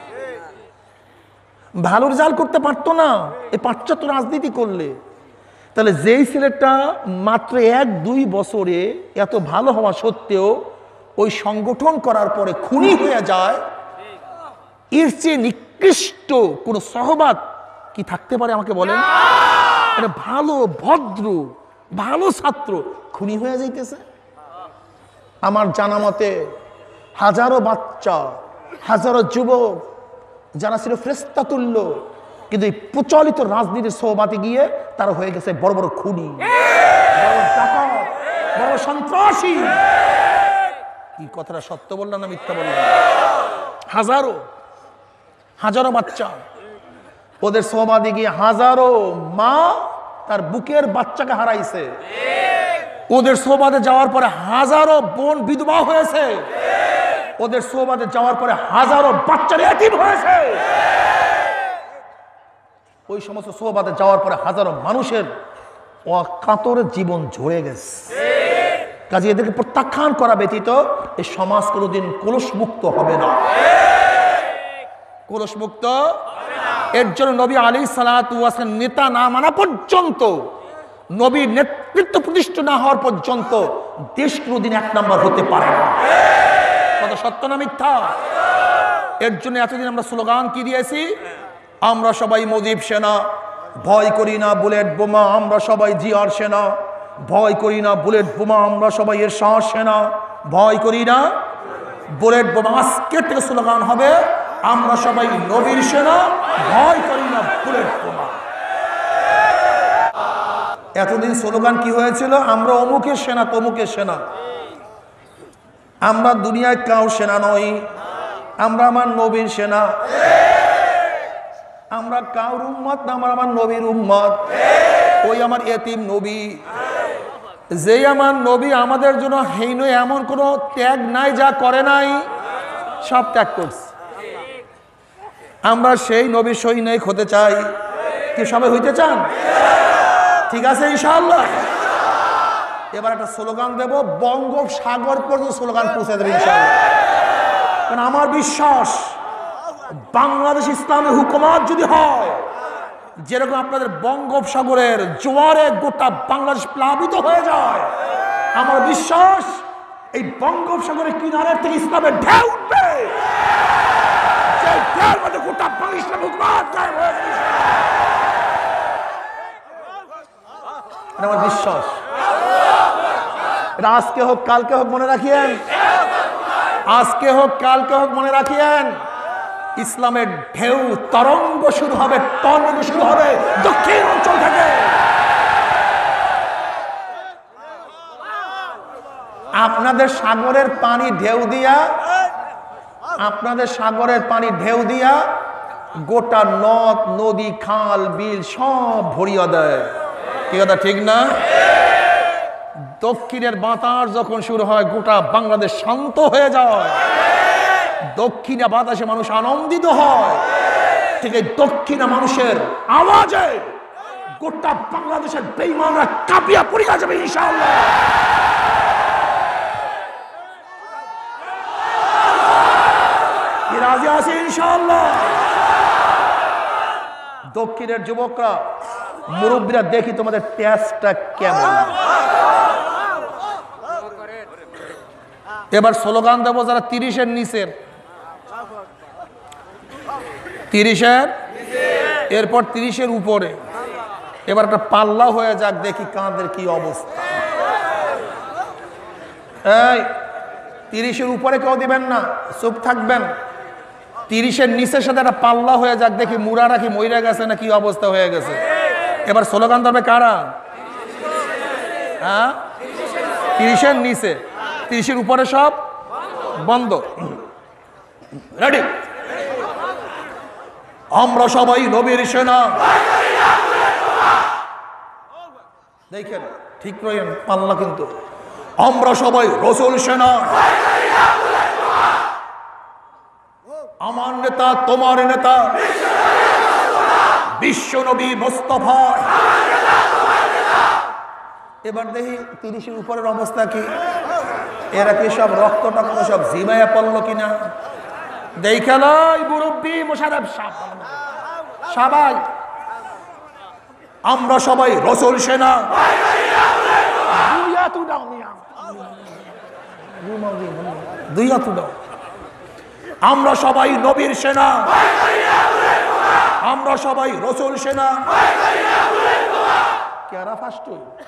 ভালো রেজাল্ট করতে পারতো না এই পাশ্চাত্য রাজনীতি করলে। তাহলে যেই ছেলেটা মাত্র 1-2 বছরে এত ভালো হওয়া সত্ত্বেও ওই সংগঠন করার পরে খুনি হয়ে যায়, এর চেয়ে নিকৃষ্ট কোন সহবাত কি থাকতে পারে? আমাকে বলেন। এটা ভালো ভদ্র ভালো ছাত্র খুনি হয়ে যাইতেছে। আমার জানা মতে হাজারো বাচ্চা, হাজারো যুবক যারা ছিল ফেরেশতা তুল্য, কিন্তু এই প্রচলিত রাজনীতির সোহবাতে গিয়ে তারা হয়ে গেছে বড় বড় খুনি, বড় ডাকাত, বড় সন্ত্রাসী। কি কথাটা সত্য বললাম না মিথ্যা বললাম? হাজারো হাজারো বাচ্চা ওদের সোহবাতে গিয়ে, হাজারো মা তার বুকের বাচ্চাকে হারাইছে। ওদের সোহবাতে যাওয়ার পরে হাজারো বোন বিধবা হয়েছে। ওদের সোহবাতে যাওয়ার পরে হাজারো বাচ্চার এতিম হয়েছে। ওই সমস্ত সোহবাতে যাওয়ার পরে হাজারো মানুষের অকাতরে জীবন ঝরে গেছে। কাজে এদেরকে প্রত্যাখ্যান করা ব্যতীত এই সমাজ কোনোদিন কলুষমুক্ত হবে না। কলুষমুক্ত এর জন্য নবী আলাইহিস সালাতু ওয়াস সালাম নেতা না মানা পর্যন্ত, নবীর নেতৃত্ব প্রতিষ্ঠা না হওয়ার পর্যন্ত দেশ কোনোদিন 1 নম্বর হতে পারে না। কথা সত্য না মিথ্যা? এর জন্য এতদিন আমরা স্লোগান কি দিয়েছি? আমরা সবাই মুজিব সেনা, ভয় করি না বুলেট বোমা, আমরা সবাই জিয়ার সেনা, ভয় করি না বুলেট বোমা, আমরা সবাই এরশাদ সেনা, ভয় করি না বুলেট বোমা। আজকের থেকে স্লোগান হবে আমরা সবাই নবীর সেনা, ভয় করি না বুলেট বোমা। এতদিন স্লোগান কি হয়েছিল? আমরা অমুকের সেনা, তমুকের সেনা। আমরা দুনিয়ায় কাউ সেনা নই, আমরা আমার নবীর সেনা। আমরা কাউর উম্মত না, আমরা আমার নবীর উম্মত। ওই আমার এতিম নবী, যেই আমার নবী আমাদের জন্য হীন এমন কোন ত্যাগ নাই যা করে নাই, সব ত্যাগ করছে। আমরা সেই নবীর সৈনিক হতে চাই। কি সবাই হইতে চান? ঠিক আছে ইনশাআল্লাহ। এবার একটা স্লোগান দেব, বঙ্গোপসাগর পর্যন্ত স্লোগান পৌঁছে দেবে ইনশাআল্লাহ। কারণ আমার বিশ্বাস বাংলাদেশ ইসলামী হুকুমত যদি হয়, যেরকম আপনাদের বঙ্গোপসাগরের জোয়ারে গোটা বাংলাদেশ প্লাবিত হয়ে যায়, আমার বিশ্বাস এই বঙ্গোপসাগরের কিনারের থেকে ইসলামের ঢেউ উঠবে। গোটা বাংলাদেশ ইসলামী হুকুমত কায়েম হয়ে যাবে। আমার বিশ্বাস। এটা আজকে হোক কালকে হোক মনে রাখিয়েন, আজকে হোক কালকে হোক মনে রাখিয়েন, ইসলামের ঢেউ তরঙ্গ শুরু হবে, তরঙ্গ শুরু হবে দক্ষিণ অঞ্চল থেকে। আপনাদের সাগরের পানি ঢেউ দিয়া, আপনাদের সাগরের পানি ঢেউ দিয়া গোটা নদ নদী খাল বিল সব ভরিয়ে দেয়। কি কথা ঠিক না? দক্ষিণের বাতাস যখন শুরু হয় গোটা বাংলাদেশ শান্ত হয়ে যায়, দক্ষিণা বাতাসে মানুষ আনন্দিত হয়, ঠিক এই দক্ষিণা মানুষের আওয়াজে গোটা বাংলাদেশের বেঈমানরা কাঁপিয়া পড়িয়া যাবে ইনশাআল্লাহ। রাজি আছে ইনশাআল্লাহ। দক্ষিণের যুবকরা, মুরব্বীরা, দেখি তোমাদের তেজটা কেমন। এবার স্লোগান দেবো যারা 30-এর নিচের, 30-এর, এরপর 30-এর উপরে। এবার একটা পাল্লা হয়ে যাক, দেখি কাঁধের কি অবস্থা। এই 30-এর উপরে কেউ দিবেন না, চুপ থাকবেন। 30-এর নিচের সাথে একটা পাল্লা হয়ে যাক, দেখি মুড়া রাখি মইরা গেছে না কি অবস্থা হয়ে গেছে। এবার স্লোগান দেবে কারা? হ্যাঁ, 30-এর নিচে, 30-এর উপরে সব বন্ধ। রেডি? আমরা সবাই নবীর সেনা। দেখেন ঠিক রয়েন পাল্লা কিন্তু। আমরা সবাই রাসূল সেনা। আমার নেতা তোমার নেতা বিশ্ব নবী মুস্তাফা। এবার দেখি 30-এর উপরের অবস্থা কি। এরা কি সব রক্তটা সব জিমায়া পড়লো কিনা দেখে লয় মুরব্বী মোশাররফ সবাই। আমরা সবাই রাসূল সেনা। আমরা সবাই নবীর সেনা। আমরা সবাই রাসূল সেনা। কারা ফার্স্ট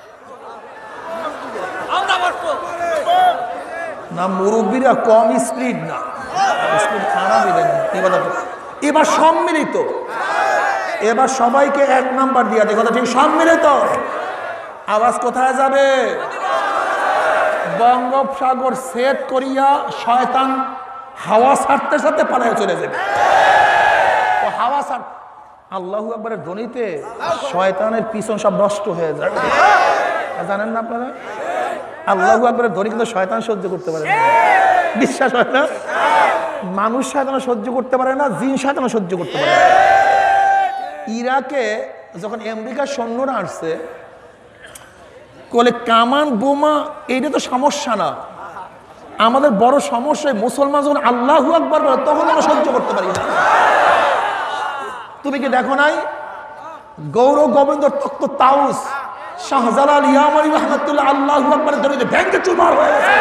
না? মুরব্বীরা কম স্পিড না, স্পিড খারাপ। এবার সম্মিলিত, এবার সবাইকে 1 নাম্বার দিয়া দেখো ঠিক সম্মিলিত। আওয়াজ কোথায় যাবে? বঙ্গোপসাগর সেট করিয়া শয়তান হাওয়া ছাড়তে সাথে পালায় চলে যাবে। ও হাওয়া ছাড়, আল্লাহু আকবারের ধ্বনিতে শয়তানের পিছন সব নষ্ট হয়ে যাবে। জানেন না আপনারা? আল্লাহু আকবারের ধ্বনি কিন্তু শয়তান সহ্য করতে পারে না। বিশ্বাস হয় না? মানুষ শয়তান সহ্য করতে পারে না, জিন শয়তান সহ্য করতে পারে না। ইরাকে যখন আমেরিকার সৈন্যরা আসছে, বলে কামান বোমা এইটা তো সমস্যা না, আমাদের বড় সমস্যা মুসলমান যখন আল্লাহু আকবার বলে তখন আমরা সহ্য করতে পারি না। তুমি কি দেখো নাই গৌর গোবিন্দ তক্ত তাউস শাহজালাল ইয়ামানি রাহমাতুল্লাহ আল্লাহু আকবারের দরুদে ভেঙে চুরমার হয়ে গেছে।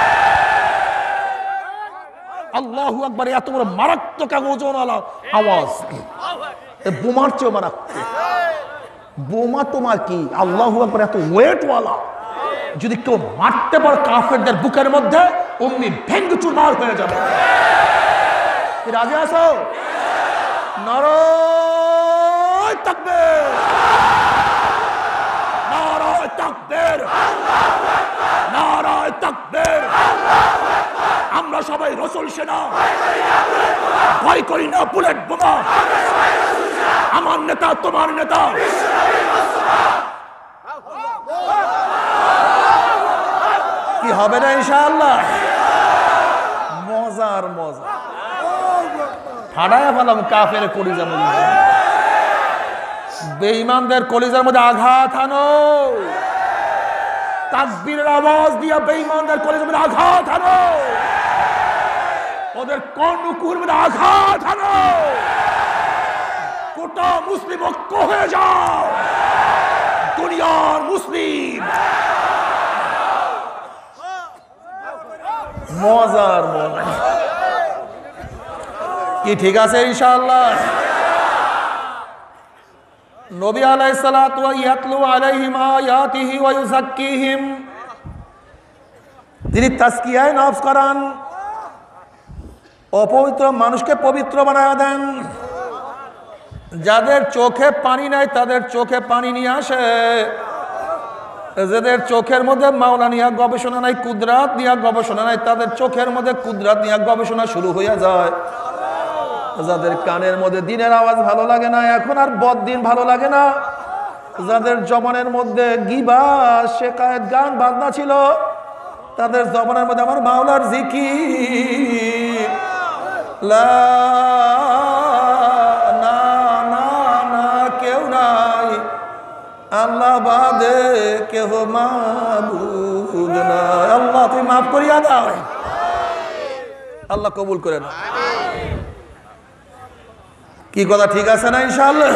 আল্লাহু আকবার এত বড় মারাত্মক ওজনওয়ালা আওয়াজ, বোমার চেয়ে মারাত্মক। বোমা তোমার কি, আল্লাহু আকবার এত ওয়েটওয়ালা, যদি কেউ মারতে পারে কাফেরদের বুকের মধ্যে অমনি ভেঙে চুরমার হয়ে যাবে। রাজি আছো? নারায়ে তাকবীর, নারায়ে তাকবীর, নারায়ে তাকবীর। আমরা সবাই রাসূল সেনা, ভয় করি না বুলেট বোমা। আমার নেতা তোমার নেতা। কি হবে না ইনশাআল্লাহ? মজার মজা ফাড়ায় ফেলাম কাফের কলিজা মধ্যে, বেঈমানদের কলিজার মধ্যে আঘাত আনো। তাকবীরের আওয়াজ দিয়া বেঈমানদের কলিজার মধ্যে আঘাত আনো, ওদের কর্ণকুর মধ্যে আঘাত আনো। গোটা মুসলিম ঐক্য হয়ে যাও, দুনিয়ার মুসলিম। মজার মজা কি ঠিক আছে ইনশাআল্লাহ? নবী আলাইহিস সালাতু ওয়া ইয়াতলু আলাইহিম আয়াতিহি ওয়া ইউযাক্কিহিম, তিনি তাজকিয়ায়ে নফস করান, অপবিত্র মানুষকে পবিত্র বানায় দেন। যাদের চোখে পানি নাই তাদের চোখে পানি নিয়ে আসে, যাদের চোখের মধ্যে মাওলা নিয়ে গবেষণা নাই, কুদরাত নিয়ে গবেষণা নাই, তাদের চোখের মধ্যে কুদরাত নিয়ে গবেষণা শুরু হয়ে যায়। যাদের কানের মধ্যে দিনের আওয়াজ ভালো লাগে না, এখন আর বদ দিন ভালো লাগে না, যাদের জবানের মধ্যে গিবা শেকায়েত গান বাজনা ছিল, তাদের জবানের মধ্যে আমার মাওলার জিকির, লা না না না কেউ নাই, আল্লাহ বাদে কেহ মাবুদ নাই। আল্লাহ তুমি মাফ করিয়া দাও, আল্লাহ কবুল করে না। কি কথা ঠিক আছে না ইনশাআল্লাহ?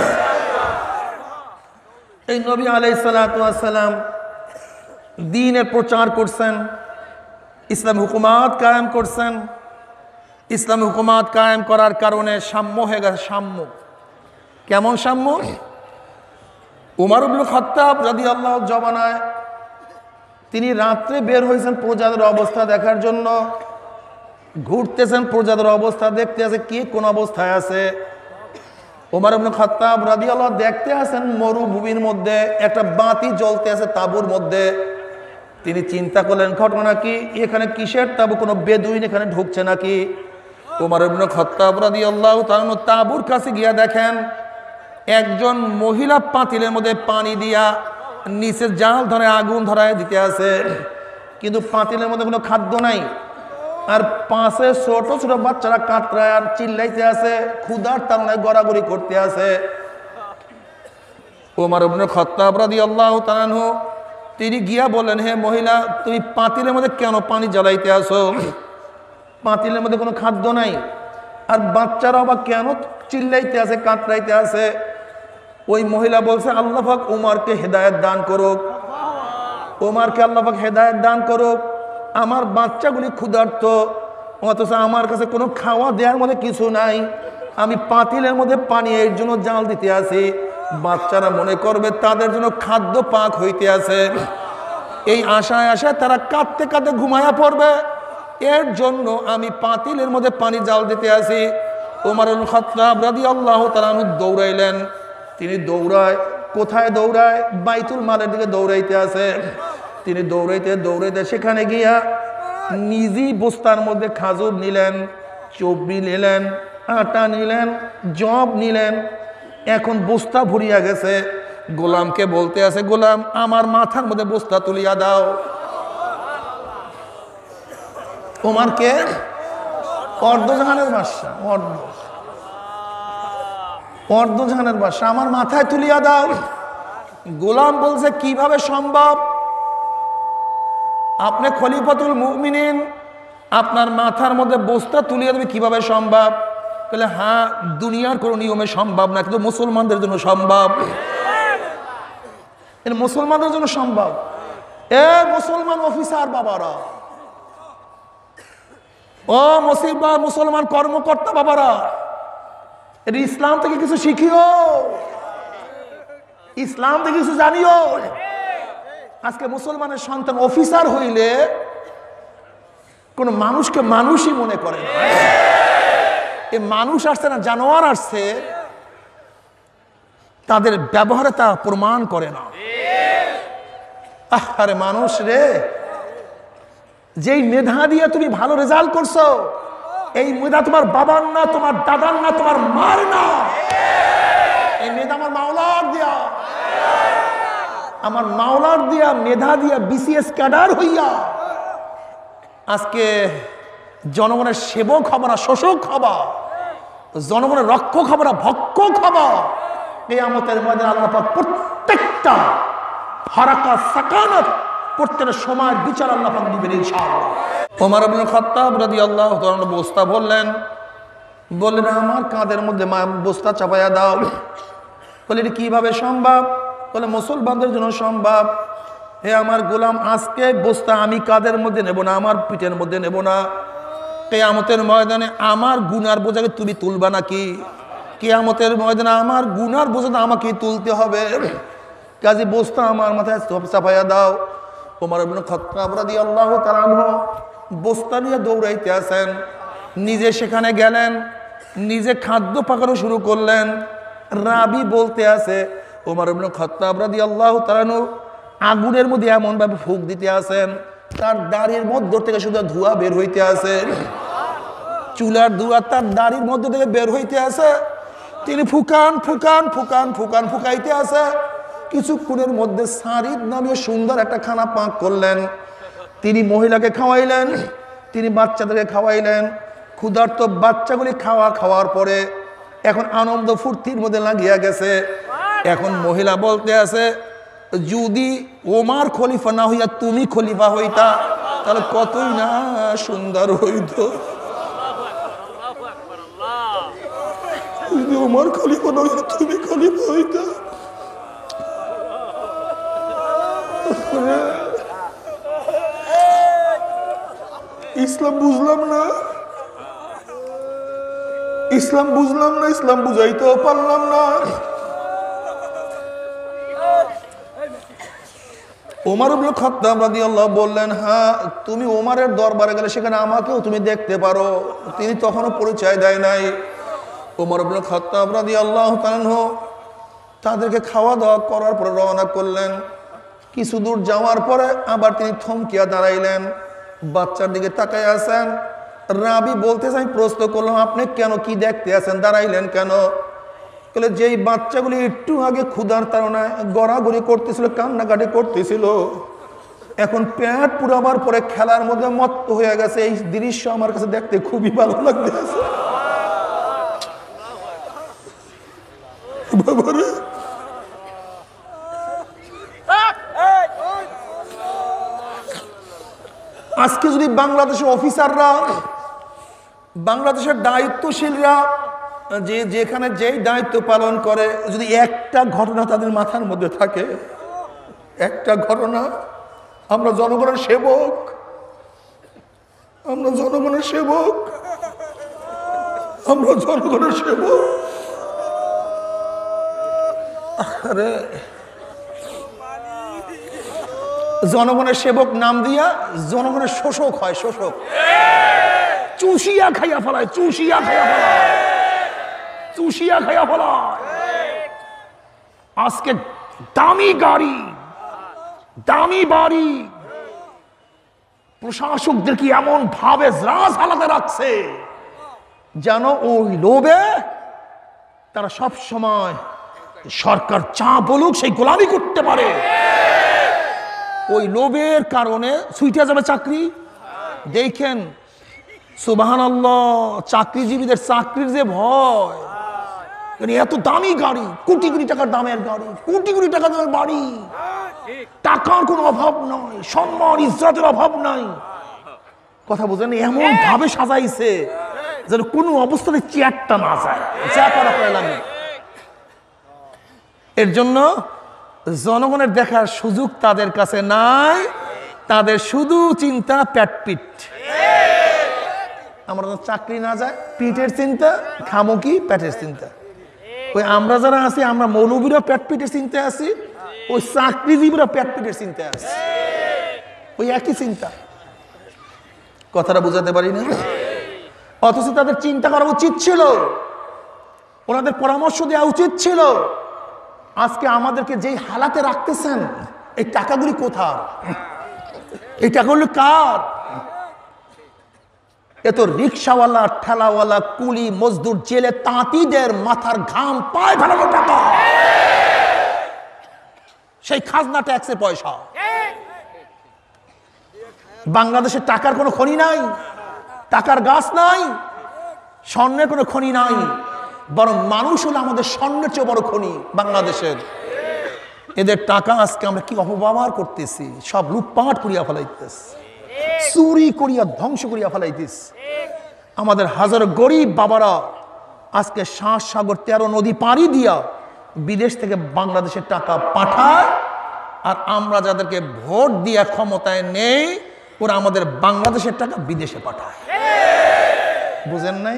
এই নবী আলাইহিস সালাতু ওয়াস সালাম দ্বীনের প্রচার করছেন, ইসলাম হুকুমাত কায়েম করছেন। ইসলাম হুকুমাত কায়েম করার কারণে সাম্য হয়ে গেছে। সাম্য কেমন সাম্য? উমর ইবনে খাত্তাব রাদিয়াল্লাহু জমানায় তিনি রাত্রে বের হয়েছেন প্রজাদের অবস্থা দেখার জন্য, ঘুরতেছেন, প্রজাদের অবস্থা দেখতে আছে, কে কোন অবস্থায় আছে। উমর ইবনে খাত্তাব রাদিয়াল্লাহু দেখতে আছেন মরুভূমির মধ্যে একটা বাতি জ্বলতে আছে তাঁবুর মধ্যে। তিনি চিন্তা করলেন ঘটনা কি, এখানে কিসের তাঁবু, কোনো বেদুইন এখানে ঢুকছে নাকি? উমর ইবনে খাত্তাব রাদিয়াল্লাহু তাআলা তাঁবুর কাছে গিয়া দেখেন একজন মহিলা পাতিলের মধ্যে পানি দিয়া নিচে জাল ধরে আগুন ধরায় দিতে আছে, কিন্তু পাতিলের মধ্যে কোনো খাদ্য নাই। আর পাশে ছোট ছোট বাচ্চারা কাতরায় আর চিল্লাইতে আছে, ক্ষুধার তাড়নায় গড়াগড়ি করতে আছে। ওমর ইবনে খাত্তাব রাদিয়াল্লাহু তাআলা আনহু তিনি গিয়া বলেন, হে মহিলা, তুমি পাতিলের মধ্যে কেন পানি জ্বালাইতে আসো? পাতিলের মধ্যে কোনো খাদ্য নাই, আর বাচ্চারা বা কেন চিল্লাইতে আছে, কাতরাইতে আছে? ওই মহিলা বলছে, আল্লাহ পাক উমরকে হেদায়েত দান করুক, উমরকে আল্লাহ পাক হেদায়েত দান করুক। আমার বাচ্চাগুলি ক্ষুধার্ত, অথচ আমার কাছে কোনো খাওয়া দেওয়ার মধ্যে কিছু নাই, আমি পাতিলের মধ্যে পানি এর জন্য জাল দিতে আসি, বাচ্চারা মনে করবে তাদের জন্য খাদ্য পাক হইতে আছে। এই আশায় আশায় তারা কাঁদতে কাঁদতে ঘুমায়া পড়বে, এর জন্য আমি পাতিলের মধ্যে পানি জাল দিতে আসি। ওমর ইবনে খাত্তাব রাদিয়াল্লাহু তাআলা দৌড়াইলেন। তিনি দৌড়ায়, কোথায় দৌড়ায়? বাইতুল মালের দিকে দৌড়াইতে আছে। তিনি দৌড়াইতে দৌড়াইতে সেখানে গিয়া নিজেই বস্তার মধ্যে খাজুর নিলেন, চবড়ি নিলেন, আটা নিলেন, জব নিলেন। এখন বস্তা ভরিয়া গেছে, গোলামকে বলতে আছে, গোলাম আমার মাথার মধ্যে বস্তা তুলিয়া দাও। ওমরকে অর্ধজাহানের বাদশা, অর্ধজাহানের বাদশা আমার মাথায় তুলিয়া দাও। গোলাম বলছে, কিভাবে সম্ভব? আপনি খলিফাতুল মুমিনিন, আপনার মাথার মধ্যে বস্তা তুলিয়া দেবে, কিভাবে সম্ভব? বলে, হ্যাঁ, দুনিয়ার কোনো নিয়মে সম্ভব না, কিন্তু মুসলমানদের জন্য সম্ভব। এটা মুসলমানদের জন্য সম্ভব। এ মুসলমান অফিসার বাবারা, ও মুসলমান কর্মকর্তা বাবারা, এটা ইসলাম থেকে কিছু শিখিও, ইসলাম থেকে কিছু জানিও। আজকে মুসলমানের সন্তান অফিসার হইলে কোন মানুষকে মানুষই মনে করে না। এ মানুষ আসছে না, জানোয়ার আসছে, তাদের ব্যবহারে তা প্রমাণ করে না। আরে মানুষ রে, যেই মেধা দিয়ে তুমি ভালো রেজাল্ট করছো, এই মেধা তোমার বাবার না, তোমার দাদার না, তোমার মার না, এই মেধা আমার মাওলার দিয়া, আমার মাওলার দিয়া মেধা দিয়া বিসিএস ক্যাডার হইয়া আজকে জনগণের সেবক হবা না, শোষক হবা, জনগণের রক্ষক হবা না, ভক্ষক হবা। কিয়ামতের ময়দানে আল্লাহ পাক প্রত্যেকটা হারাকাত সাকানাত প্রত্যেকটা সময়ের বিচার আল্লাহ পাক দিবেন ইনশাআল্লাহ। ওমর ইবনে খাত্তাব রাদিয়াল্লাহু তাআলা বস্তা বললেন, আমার কাঁধের মধ্যে বস্তা চাপাইয়া দাও। বলে, এটা কিভাবে সম্ভব? বলে, মুসলমানদের জন্য সম্ভব। হে আমার গোলাম, আজকে বস্তা আমি কাঁধের মধ্যে নেব না, আমার পিঠের মধ্যে নেব না। কিয়ামতের ময়দানে আমার গুনার বোঝাকে তুমি তুলবা নাকি? কিয়ামতের ময়দানে আমার গুনার বোঝা আমাকে তুলতে হবে, কাজে বস্তা আমার মাথায় চাপাইয়া দাও। ওমর ইবনে খাত্তাব রাদিয়াল্লাহু তাআলা আনহু বস্তা নিয়ে দৌড়াইতে আছেন, নিজে সেখানে গেলেন, নিজে খাদ্য পাকানো শুরু করলেন। রাবি বলতে আছে, ওমর ইবনে খাত্তাব রাদিয়াল্লাহু তাআলা আনহু আগুনের মধ্যে এমন ভাবে ফুঁক দিতে আছেন, তার দাড়ির মধ্য থেকে শুধু ধোঁয়া বের হইতে আছে, চুলার ধোঁয়া তার দাড়ির মধ্য থেকে বের হইতে আছে। তিনি ফুকান ফুকান ফুকান ফুকান ফুকাইতে আছে, কিছুক্ষণের মধ্যে সারিদ নামে সুন্দর একটা খানা পাক করলেন। তিনি মহিলাকে খাওয়াইলেন, তিনি বাচ্চাদেরকে খাওয়াইলেন। ক্ষুধার্ত বাচ্চাগুলি খাওয়ার পরে এখন আনন্দ ফুর্তির মধ্যে লাগিয়া গেছে। এখন মহিলা বলতে আছে, যদি ওমার খলিফা না হইয়া তুমি খলিফা হইতা তাহলে কতই না সুন্দর হইত। যদি ওমার খলিফা না হইয়া তুমি খলিফা হইতা। ইসলাম বুঝলাম না, ইসলাম বুঝলাম না, ইসলাম বুঝাইতেও পারলাম না। ওমর ইবনে খাত্তাব রাদিয়াল্লাহু বললেন, হ্যাঁ তুমি ওমরের দরবারে গেলে সেখানে আমাকেও তুমি দেখতে পারো। তিনি তখনও পরিচয় দেয় নাই। ওমর ইবনে খাত্তাব রাদিয়াল্লাহু তাআলা তাদেরকে খাওয়া দাওয়া করার পরে রওনা করলেন। কিছু দূর যাওয়ার পরে আবার তিনি থমকিয়া দাঁড়াইলেন, বাচ্চার দিকে তাকায় আছেন। রাবি বলতে চাই, প্রশ্ন করলাম, আপনি কেন কি দেখতে আছেন, দাঁড়াইলেন কেন? বলে যেই বাচ্চাগুলি একটু আগে ক্ষুধার তাড়নায় গড়াগড়ি করতেছিল, কান্নাকাটি করতেছিল, এখন পেট পুরাবার পরে খেলার মধ্যে মত্ত হয়ে গেছে। এই দৃশ্য আমার কাছে দেখতে খুবই ভালো লাগতেছে। বাবারে, আজকে যদি বাংলাদেশের অফিসাররা, বাংলাদেশের দায়িত্বশীলরা যে যেখানে যেই দায়িত্ব পালন করে, যদি একটা ঘটনা তাদের মাথার মধ্যে থাকে, একটা ঘটনা, আমরা জনগণের সেবক, আমরা জনগণের সেবক, আমরা জনগণের সেবক। আরে জনগণের সেবক নাম দিয়া জনগণের শোষক হয়, শোষক। চুষিয়া খাইয়া ফেলায়, চুষিয়া খাইয়া ফেলায়, চুষিয়া খাইয়া ফেলায়। আজকে দামি গাড়ি, দামি বাড়ি, প্রশাসকদের কি এমন ভাবে রাজ হালাতে রাখছে যেন ওই লোভে তারা সব সময় সরকার যা বলুক সেই গোলামি করতে পারে। ওই লোভের কারণে ছুটে যাবে চাকরি। দেখেন সুবহানাল্লাহ, চাকরিজীবীদের চাকরির যে ভয়, এত দামি গাড়ি, কোটি কোটি টাকার দামের গাড়ি, কোটি কোটি টাকা দামের বাড়ি, টাকার কোনো অভাব নয়, সম্মান ইজ্জতের অভাব নাই। কথা বুঝেন, এমন ভাবে সাজাইছে যেন কোনো অবস্থাতে চেয়ারটা না যায়, যা করা লাগে। এর জন্য জনগণের দেখার সুযোগ তাদের কাছে নাই, তাদের শুধু চিন্তা পেটপিট। আমরা চাকরি না যায়, পিঠের চিন্তা, খামুকি পেটের চিন্তা। ওই আমরা যারা আছি, আমরা মৌলবীরা পেটপিটের চিন্তায় আছি, ওই চাকরিজীবীরা পেটপিটের চিন্তায় আছে, ওই একই চিন্তা। কথাটা বুঝাতে পারি না? অথচ তাদের চিন্তা করা উচিত ছিল, ওনাদের পরামর্শ দেওয়া উচিত ছিল। আজকে আমাদেরকে যেই হালাতে রাখতেছেন, এই টাকাগুলি কোথার? এই টাকাগুলি কার? এত রিক্সাওয়ালা, ঠেলাওয়ালা, কুলি, মজদুর, জেলে তাঁতিদের মাথার ঘাম পায় ফেলানো টাকা, সেই খাজনা ট্যাক্সের পয়সা। বাংলাদেশে টাকার কোনো খনি নাই, টাকার গাছ নাই, স্বর্ণের কোনো খনি নাই, বরং মানুষ হলো আমাদের স্বর্ণের চেয়ে বড় খনি বাংলাদেশের। এদের টাকা আজকে আমরা কি অপব্যবহার করতেছি, সব লুটপাট করিয়া ফেলাইতেছি, চুরি করিয়া ধ্বংস করিয়া ফেলাইতেছি। আমাদের হাজারো গরিব বাবারা আজকে ৭ সাগর ১৩ নদী পাড়ি দিয়া বিদেশ থেকে বাংলাদেশের টাকা পাঠায়, আর আমরা যাদেরকে ভোট দিয়া ক্ষমতায় নেই, ওরা আমাদের বাংলাদেশের টাকা বিদেশে পাঠায়। বুঝেন নাই?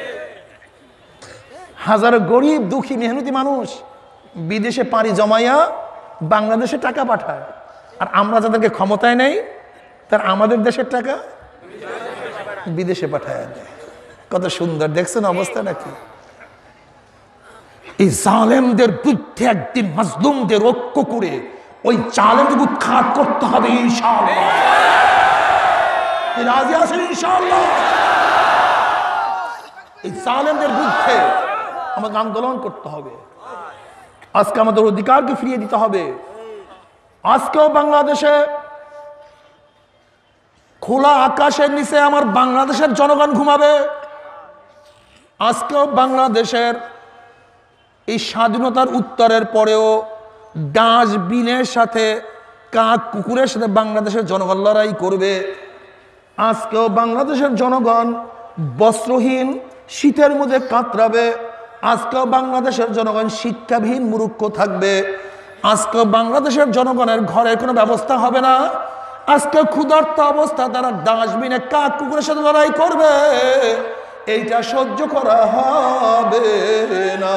হাজারো গরিব দুঃখী মেহনতি মানুষ বিদেশে পাড়ি জমাইয়া বাংলাদেশে টাকা পাঠায়, আর আমরা যাদেরকে ক্ষমতায় নেই, তার আমাদের দেশের টাকা বিদেশে পাঠায় দেয়। কত সুন্দর দেখছেন অবস্থা নাকি? এই জালেমদের বিরুদ্ধে একদিন মাজলুমদের ঐক্য করে ওই জালেমদের উৎখাত করতে হবে ইনশাআল্লাহ। রাজি আছেন ইনশাআল্লাহ? এই জালেমদের বিরুদ্ধে আমাকে আন্দোলন করতে হবে। আজকে আমাদের অধিকারকে ফিরিয়ে দিতে হবে। আজকেও বাংলাদেশে খোলা আকাশের নিচে আমার বাংলাদেশের জনগণ ঘুমাবে। আজকেও বাংলাদেশের এই স্বাধীনতার উত্তরের পরেও ডাস্টবিনের সাথে, কাক কুকুরের সাথে বাংলাদেশের জনগণ লড়াই করবে। আজকেও বাংলাদেশের জনগণ বস্ত্রহীন শীতের মধ্যে কাতরাবে। আজকেও বাংলাদেশের জনগণ শিক্ষাবিহীন মূর্খ থাকবে। আজকেও বাংলাদেশের জনগণের ঘরের কোনো ব্যবস্থা হবে না। আজকে ক্ষুধার্ত অবস্থা তারা ডাস্টবিনে কাক কুকুরের সাথে লড়াই করবে। এইটা সহ্য করা হবে না।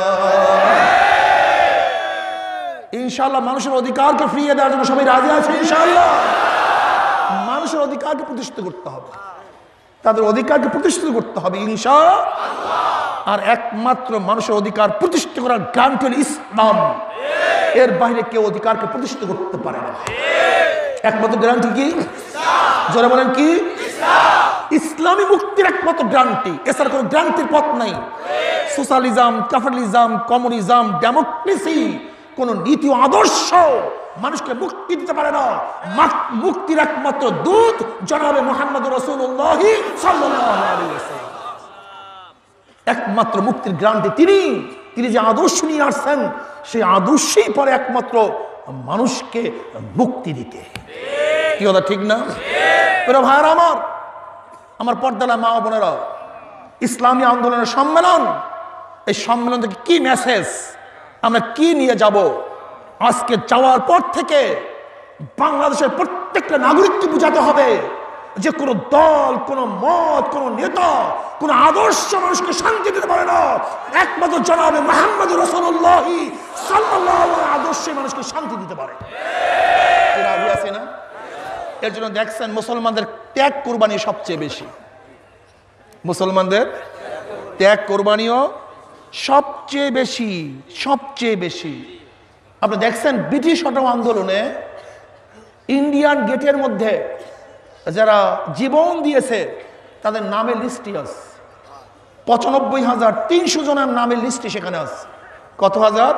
ইনশাআল্লাহ মানুষের অধিকারকে ফিরিয়ে দেওয়ার জন্য সবাই রাজি আছে। ইনশাআল্লাহ মানুষের অধিকারকে প্রতিষ্ঠিত করতে হবে, তাদের অধিকারকে প্রতিষ্ঠিত করতে হবে ইনশাআল্লাহ। আর একমাত্র মানুষের অধিকার প্রতিষ্ঠিত করার গ্যারান্টি হল ইসলাম। এর বাইরে কেউ অধিকারকে প্রতিষ্ঠিত করতে পারে না। একমাত্র গ্যারান্টি কি? যারা বলেন কি? ইসলামী মুক্তির একমাত্র গ্যারান্টি, এছাড়া কোনো গ্যারান্টির পথ নাই। সোশ্যালিজম, ক্যাপিটালিজম, কমিউনিজম, ডেমোক্রেসি কোন নীতি ও আদর্শ মানুষকে মুক্তি দিতে পারে না। মুক্তির একমাত্র দূত জনাবে মুহাম্মদ রাসূলুল্লাহ সাল্লাল্লাহু আলাইহি ওয়াসাল্লাম। একমাত্র মুক্তির গ্যারান্টি তিনি যে আদর্শ নিয়ে আসছেন, সেই আদর্শই পরে একমাত্র মানুষকে মুক্তি দিতে। কি কথা ঠিক না? প্রিয় ভাইরা আমার পর্দালা মা বোনেরা, ইসলামী আন্দোলনের সম্মেলন, এই সম্মেলন থেকে কি মেসেজ, আমরা কি নিয়ে যাব? আজকে যাওয়ার পর থেকে বাংলাদেশের প্রত্যেকটা নাগরিককে বোঝাতে হবে যে কোনো দল, কোনো মত, কোনো নেতা, কোনো আদর্শ মানুষকে শান্তি দিতে পারে না। একমাত্র জনাবে মুহাম্মদ রাসূলুল্লাহ সাল্লাল্লাহু আলাইহি আদর্শে মানুষকে শান্তি দিতে পারে। রাজি আছে না? এর জন্য দেখছেন মুসলমানদের ত্যাগ কোরবানি সবচেয়ে বেশি। মুসলমানদের ত্যাগ কোরবানিও সবচেয়ে বেশি। আপনি দেখছেন ব্রিটিশ হটাও আন্দোলনে ইন্ডিয়ান গেটের মধ্যে যারা জীবন দিয়েছে তাদের নামের লিস্টই আছে 95,300 জনের নামের লিস্টই সেখানে আছে। কত হাজার?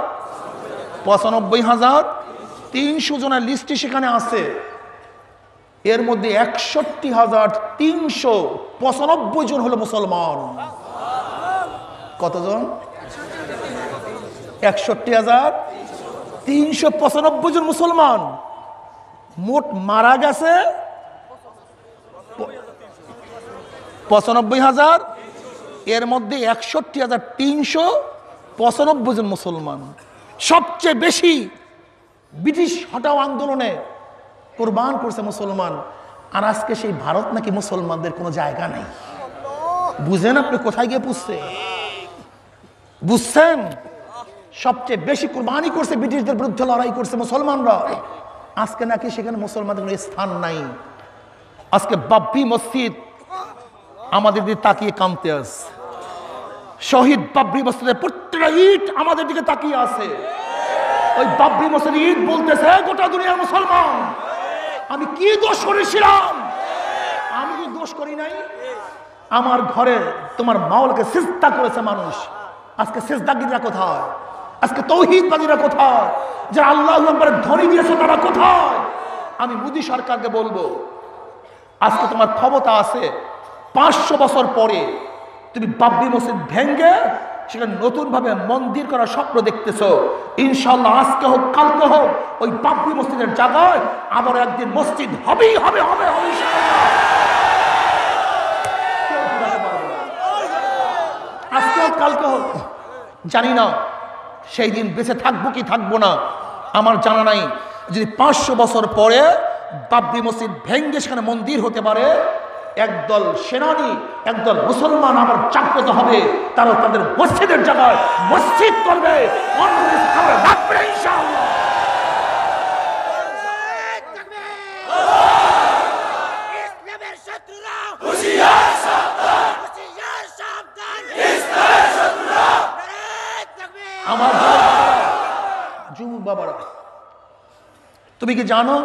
95,300 জনের লিস্টই সেখানে আছে। এর মধ্যে 61,395 জন হলো মুসলমান। কতজন? 61,395 জন মুসলমান। মোট মারা গেছে 95,000, এর মধ্যে 61,395 জন মুসলমান। সবচেয়ে বেশি ব্রিটিশ হটাও আন্দোলনে কোরবান করছে মুসলমান। আর আজকে সেই ভারত নাকি মুসলমানদের কোনো জায়গা নাই। বুঝেন আপনি কোথায় গিয়ে বুঝছেন? সবচেয়ে বেশি কোরবানি করছে, ব্রিটিশদের বিরুদ্ধে লড়াই করছে মুসলমানরা। আজকে নাকি সেখানে মুসলমানদের কোনো স্থান নাই। আজকে বাবরি মসজিদ আমাদের দিকে তাকিয়ে কাঁদতে আছে। শহীদ বাবরি মসজিদের প্রত্যেকটা ইট আমাদের দিকে তাকিয়ে আছে। ওই বাবরি মসজিদ ইট বলতেছে, গোটা দুনিয়ার মুসলমান, আমি কি দোষ করেছিলাম? আমি কি দোষ করি নাই? আমার ঘরে তোমার মাওলাকে সিজদা করেছে মানুষ। আজকে সিজদাগীরা কোথায়? আজকে তৌহিদবাদীরা কোথায়? যারা আল্লাহু আকবারের ধ্বনি দিয়েছে তারা কোথায়? আমি মোদী সরকারকে বলবো, আজকে তোমার ক্ষমতা আছে, 500 বছর পরে তুমি বাবরি মসজিদ ভেঙ্গে সেখানে নতুন ভাবে মন্দির করার স্বপ্ন দেখতেছো। ইনশাআল্লাহ আজকে হোক কালকে হোক ওই বাবরি মসজিদের জায়গায় আবার একদিন মসজিদ হবেই হবে। আজকে হোক কালকে হোক, জানি না সেই দিন বেঁচে থাকবো কি থাকবো না আমার জানা নাই। যদি 500 বছর পরে বাবরি মসজিদ ভেঙ্গে সেখানে মন্দির হতে পারে, একদল সেনানী, একদল মুসলমান আবার জাগ্রত হবে, তারা তাদের মসজিদের জায়গায় মসজিদ করবে। ইনশাআল্লাহ আমার যুবক বাবারা, তুমি কি জানো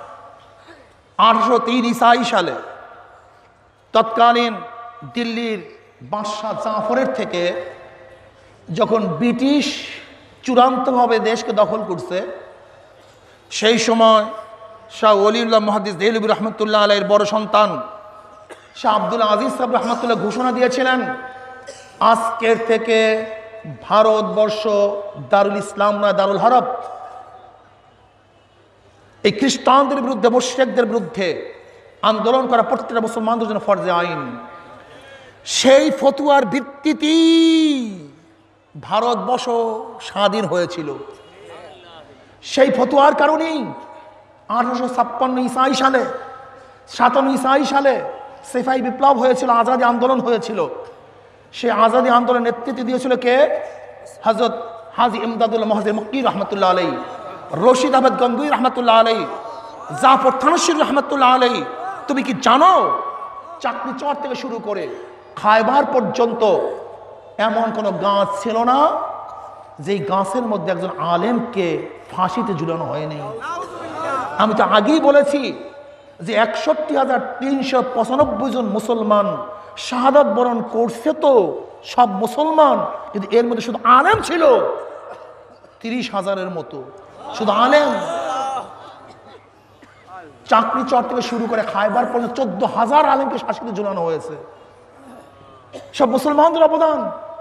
1803 সালে তৎকালীন দিল্লির বাদশাহ জাফরের থেকে যখন ব্রিটিশ চূড়ান্তভাবে দেশকে দখল করছে, সেই সময় শাহ ওলিউল্লাহ মুহাদ্দিস দেহলভী রহমতুল্লাহ আলাইহির বড় সন্তান শাহ আব্দুল আজিজ সাহেব রহমতুল্লাহ ঘোষণা দিয়েছিলেন, আজকের থেকে ভারতবর্ষ দারুল ইসলাম নয়, দারুল হরব। এই খ্রিস্টানদের বিরুদ্ধে, মুশরিকদের বিরুদ্ধে আন্দোলন করা প্রত্যেকটা মুসলমানদের জন্য ফরজে আইন। সেই ফতুয়ার ভিত্তিতেই ভারতবর্ষ স্বাধীন হয়েছিল। সেই ফতুয়ার কারণেই 1856 ঈসাই সালে, 57 ঈসাই সালে সিপাহী বিপ্লব হয়েছিল, আজাদী আন্দোলন হয়েছিল। সেই আজাদী আন্দোলনের নেতৃত্ব দিয়েছিল কে? হযরত হাজী ইমদাদুল্লাহ মুহাজির মক্কি রহমতুল্লাহ আলাইহি, রশিদ আহমদ গঙ্গুই রহমতুল্লাহ আলাইহি, জাফর থানশির রহমতুল্লাহ আলাইহি। তুমি কি জানো, চাকরি চর থেকে শুরু করে খায়বার পর্যন্ত এমন কোনো গাছ ছিল না যেই গাছের মধ্যে একজন আলেমকে ফাঁসিতে ঝুলানো হয়নি। আমি তো আগেই বলেছি যে 61,395 জন মুসলমান শাহাদাত বরণ করছে, তো সব মুসলমান, কিন্তু এর মধ্যে শুধু আলেম ছিল 30,000-এর মতো, শুধু আলেম। চাকরি চর থেকে শুরু করে খায়বার পর্যন্ত 14,000 আলেমকে ফাঁসিতে ঝুলানো হয়েছে, সব মুসলমানদের অবদান।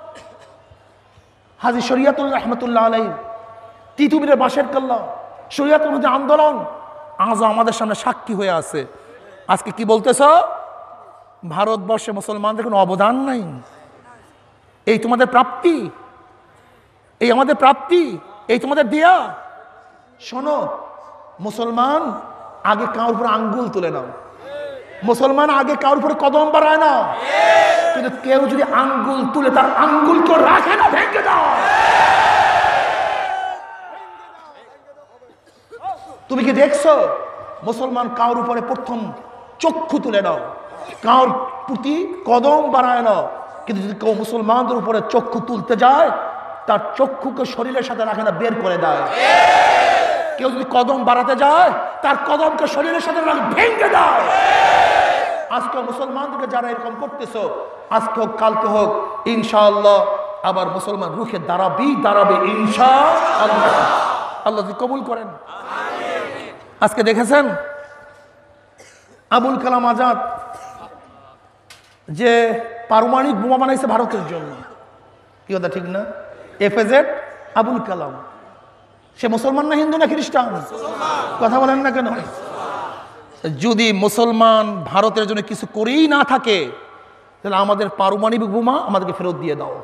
হাজী শরিয়াতুল্লাহ রহমতুল্লাহ আলাইহি, তিতুমিরের বাঁশের কাল্লা, শরিয়াতের মধ্যে আন্দোলন আজও আমাদের সামনে সাক্ষী হয়ে আছে। আজকে কি বলতেছ? ভারতবর্ষে মুসলমানদের কোনো অবদান নাই, এই তোমাদের প্রাপ্তি, এই আমাদের প্রাপ্তি, এই তোমাদের দেয়া। শোনো, মুসলমান আগে কারোর উপর আঙ্গুল তুলে নাও, মুসলমান আগে কারোর উপর কদম বাড়ায় না, কিন্তু কেউ যদি আঙ্গুল তুলে তার আঙ্গুলকে রাখে না, ভেঙে দাও। তুমি কি দেখছো মুসলমান কারোর উপরে প্রথম চক্ষু তুলে নাও, কারোর প্রতি কদম বাড়ায় না, কিন্তু যদি কেউ মুসলমানদের উপরে চক্ষু তুলতে যায় তার চক্ষুকে শরীরের সাথে রাখে না, বের করে দেয়। কেউ যদি কদম বাড়াতে যায় তার কদমকে শরীরের সাথে ভেঙে দেয়। আজকে মুসলমানদেরকে যারা এরকম করতেছ, আজকে হোক কালকে হোক ইনশাআল্লাহ আবার মুসলমান রুখে দাঁড়াবে ইনশাআল্লাহ। আল্লাহ যদি কবুল করেন। আজকে দেখেছেন আবুল কালাম আজাদ যে পারমাণবিক বোমা বানাইছে ভারতের জন্য, কি কথা ঠিক না? এফএজেড আবুল কালাম, সে মুসলমান না হিন্দু না খ্রিস্টান? কথা বলেন না কেন? যদি মুসলমান ভারতের জন্য কিছু করেই না থাকে তাহলে আমাদের পারমাণবিক বোমা আমাদেরকে ফেরত দিয়ে দাও,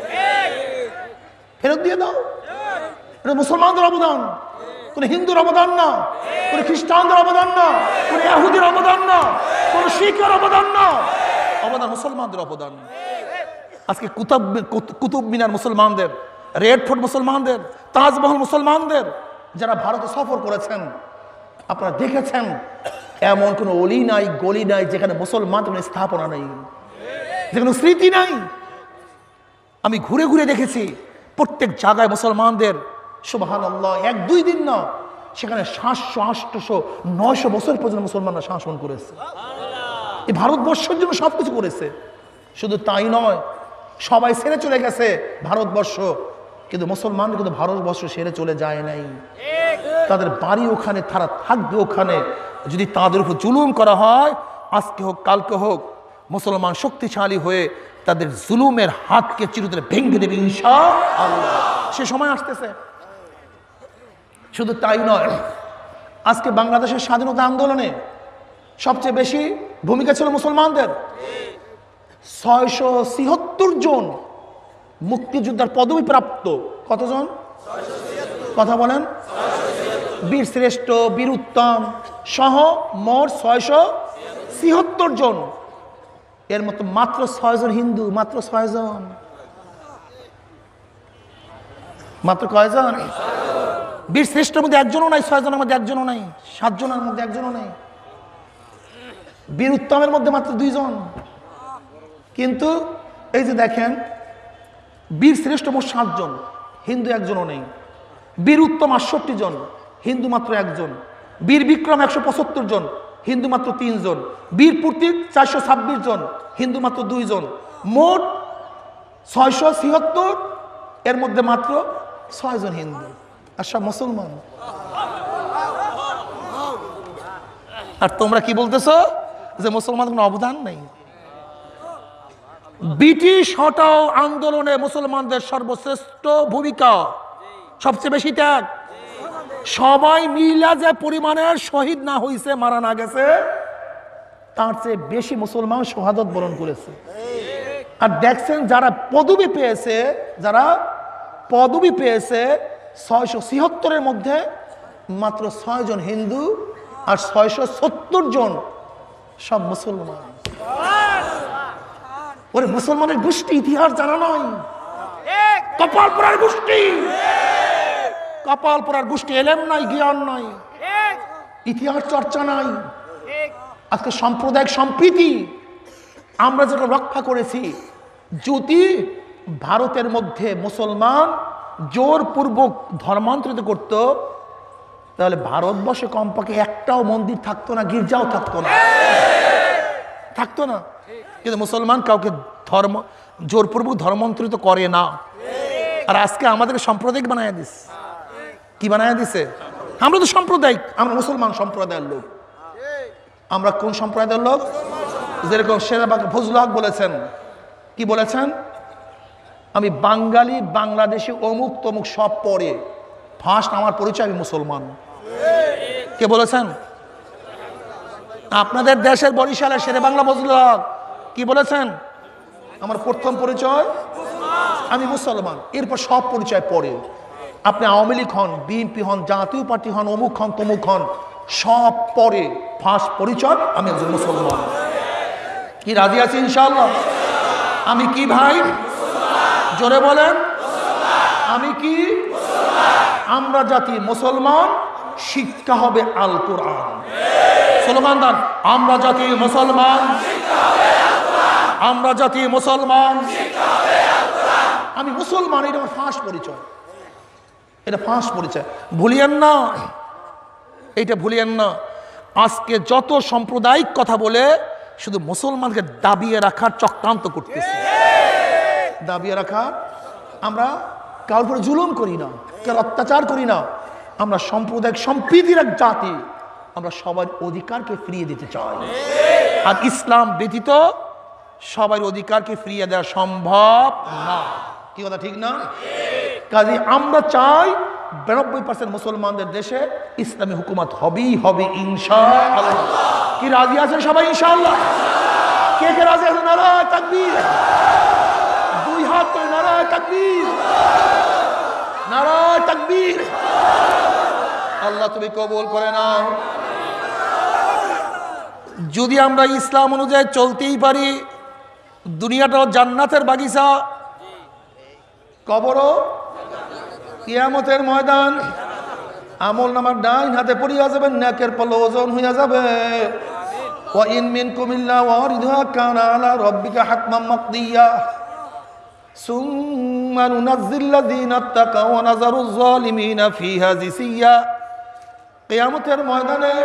ফেরত দিয়ে দাও। এটা মুসলমানদের অবদান, কোন হিন্দুর অবদান না, কোন খ্রিস্টানদের অবদান না, কোন ইহুদির অবদান না, কোন শিখের অবদান না, অবদান মুসলমানদের অবদান। আজকে কুতুব মিনার মুসলমানদের, রেড ফোর্ট মুসলমানদের, তাজমহল মুসলমানদের, যারা ভারতে সফর করেছেন আপনারা দেখেছেন এমন কোনো অলি নাই, গলি নাই যেখানে মুসলমানদের কোনো স্থাপনা নেই, যেখানে স্মৃতি নাই। আমি ঘুরে ঘুরে দেখেছি প্রত্যেক জায়গায় মুসলমানদের সুবহানাল্লাহ 1-2 দিন না, সেখানে 700, 800, 900 বছর পর্যন্ত মুসলমানরা শাসন করেছে। এই ভারতবর্ষের জন্য সবকিছু করেছে। শুধু তাই নয়, সবাই ছেড়ে চলে গেছে ভারতবর্ষ, কিন্তু মুসলমানরা কিন্তু ভারতবর্ষ ছেড়ে চলে যায় নাই। তাদের বাড়ি ওখানে, তারা থাকবে ওখানে। যদি তাদের উপর জুলুম করা হয়, আজকে হোক কালকে হোক, মুসলমান শক্তিশালী হয়ে তাদের জুলুমের হাতকে চিরতরে ভেঙে দেবে ইনশাআল্লাহ। সে সময় আসতেছে। শুধু তাই নয়, আজকে বাংলাদেশের স্বাধীনতা আন্দোলনে সবচেয়ে বেশি ভূমিকা ছিল মুসলমানদের। 676 জন মুক্তিযোদ্ধার পদবী প্রাপ্ত। কতজন? কথা বলেন। বীর শ্রেষ্ঠ, বীর উত্তম সহ মোট 676 জন। এর মতো মাত্র 6 জন হিন্দু, মাত্র 6 জন। মাত্র কয়জন? বীর শ্রেষ্ঠের মধ্যে একজনও নাই, 6 জনের মধ্যে একজনও নাই, 7 জনের মধ্যে একজনও নাই। বীর উত্তমের মধ্যে মাত্র 2 জন। কিন্তু এই যে দেখেন, বীর শ্রেষ্ঠ মোট 7 জন, হিন্দু একজনও নেই। বীর উত্তম 68 জন, হিন্দু মাত্র 1 জন। বীর বিক্রম 175 জন, হিন্দু মাত্র 3 জন। বীর প্রতীক 426 জন, হিন্দু মাত্র 2 জন। মোট 676, এর মধ্যে মাত্র 6 জন হিন্দু আর সব মুসলমান। আর তোমরা কি বলতেছো যে মুসলমান কোনো অবদান নেই? ব্রিটিশ হটাও আন্দোলনে মুসলমানদের সর্বশ্রেষ্ঠ ভূমিকা, সবচেয়ে বেশি ত্যাগ। সবাই মিলা যে পরিমাণের শহীদ না হইছে, মারা না গেছে, তার চেয়ে বেশি মুসলমান শাহাদাত বরণ করেছে। আর দেখছেন যারা পদবি পেয়েছে, 676-এর মধ্যে মাত্র 6 জন হিন্দু আর 670 জন সব মুসলমান। ওরে মুসলমানের গোষ্ঠী ইতিহাস জানা নয়, কপাল পোড়ার গোষ্ঠী, কপাল পোড়ার গোষ্ঠী, এলেম নাই, জ্ঞান নাই, ইতিহাস চর্চা নাই। আজকে সাম্প্রদায়িক সম্প্রীতি আমরা যেটা রক্ষা করেছি, যদি ভারতের মধ্যে মুসলমান জোরপূর্বক ধর্মান্তরিত করত, তাহলে ভারতবর্ষে কমপক্ষে একটাও মন্দির থাকতো না, গির্জাও থাকতো না, থাকতো না। কিন্তু মুসলমান কাউকে জোরপূর্বক ধর্মান্তরিত করে না। আর আজকে আমাদেরকে সাম্প্রদায়িক বানায় দিস। কি বানায় দিছে? আমরা তো সাম্প্রদায়িক, আমরা মুসলমান সম্প্রদায়ের লোক। আমরা কোন সম্প্রদায়ের লোক? যেরকম শেরাবাগ ফজলুল হক বলেছেন, কি বলেছেন? আমি বাঙালি, বাংলাদেশি, অমুক তমুক সব পরে, ফার্স্ট আমার পরিচয় আমি মুসলমান। কে বলেছেন? আপনাদের দেশের বরিশালের শেরেবাংলা ফজলুল হক কি বলেছেন? আমার প্রথম পরিচয় আমি মুসলমান, এরপর সব পরিচয় পরে। আপনি আওয়ামী লীগ হন, বিএনপি হন, জাতীয় পার্টি হন, অমুক হন, তমুক হন, সব পরে, ফার্স্ট পরিচয় আমি একজন মুসলমান। কি রাজি আছি ইনশাআল্লাহ? আমি কি ভাই? জোরে বলেন, আমি কি? আমরা জাতি মুসলমান, শিক্ষা হবে আল কোরআন। স্লোগান দান, আমরা জাতি মুসলমান, আমরা জাতি মুসলমান, আমি মুসলমান। এটা আমার ফার্স্ট পরিচয়, এটা ফার্স্ট পরিচয়, ভুলিয়েন না, এইটা ভুলিয়েন না। আজকে যত সাম্প্রদায়িক কথা বলে শুধু মুসলমানকে দাবিয়ে রাখার চক্রান্ত করতেছে, দাবিয়ে রাখা। আমরা কারোর উপরে জুলুম করি না, কারোর অত্যাচার করি না। আমরা সাম্প্রদায়িক সম্প্রীতির এক জাতি, আমরা সবার অধিকারকে ফিরিয়ে দিতে চাই। আর ইসলাম ব্যতীত সবার অধিকারকে ফিরিয়ে দেওয়া সম্ভব না। কি কথা ঠিক না? কাজে আমরা চাই 92% মুসলমানদের দেশে ইসলামী হুকুমত হবেই হবে ইনশাআল্লাহ। কি রাজি আছেন সবাই ইনশাআল্লাহ? কে কে রাজি আছেন? নারায়ে তাকবীর, দুই হাত করে নারায়ে তাকবীর, নারায়ে তাকবীর। আল্লাহ তুমি কবুল করে নাও। যদি আমরা ইসলাম অনুযায়ী চলতেই পারি, দুনিয়াটাও জান্নাতের বাগিচা, কবরও কিয়ামতের ময়দান। আমল নামার ডাইন হাতে পড়িয়া যাবেন, নেকের পাল্লা ওজন হইয়া যাবে। ওয়া ইন মিনকুম ইল্লা ওয়ারিদুহা কানা আলা রাব্বিকা হাতমান মাকদিয়া সুম্মা নুনাজ্জিল্লাযীনা ইত্তাকাও ওয়া নাযারুয যালিমিনা ফিহা জিসিয়া। কিয়ামতের ময়দানে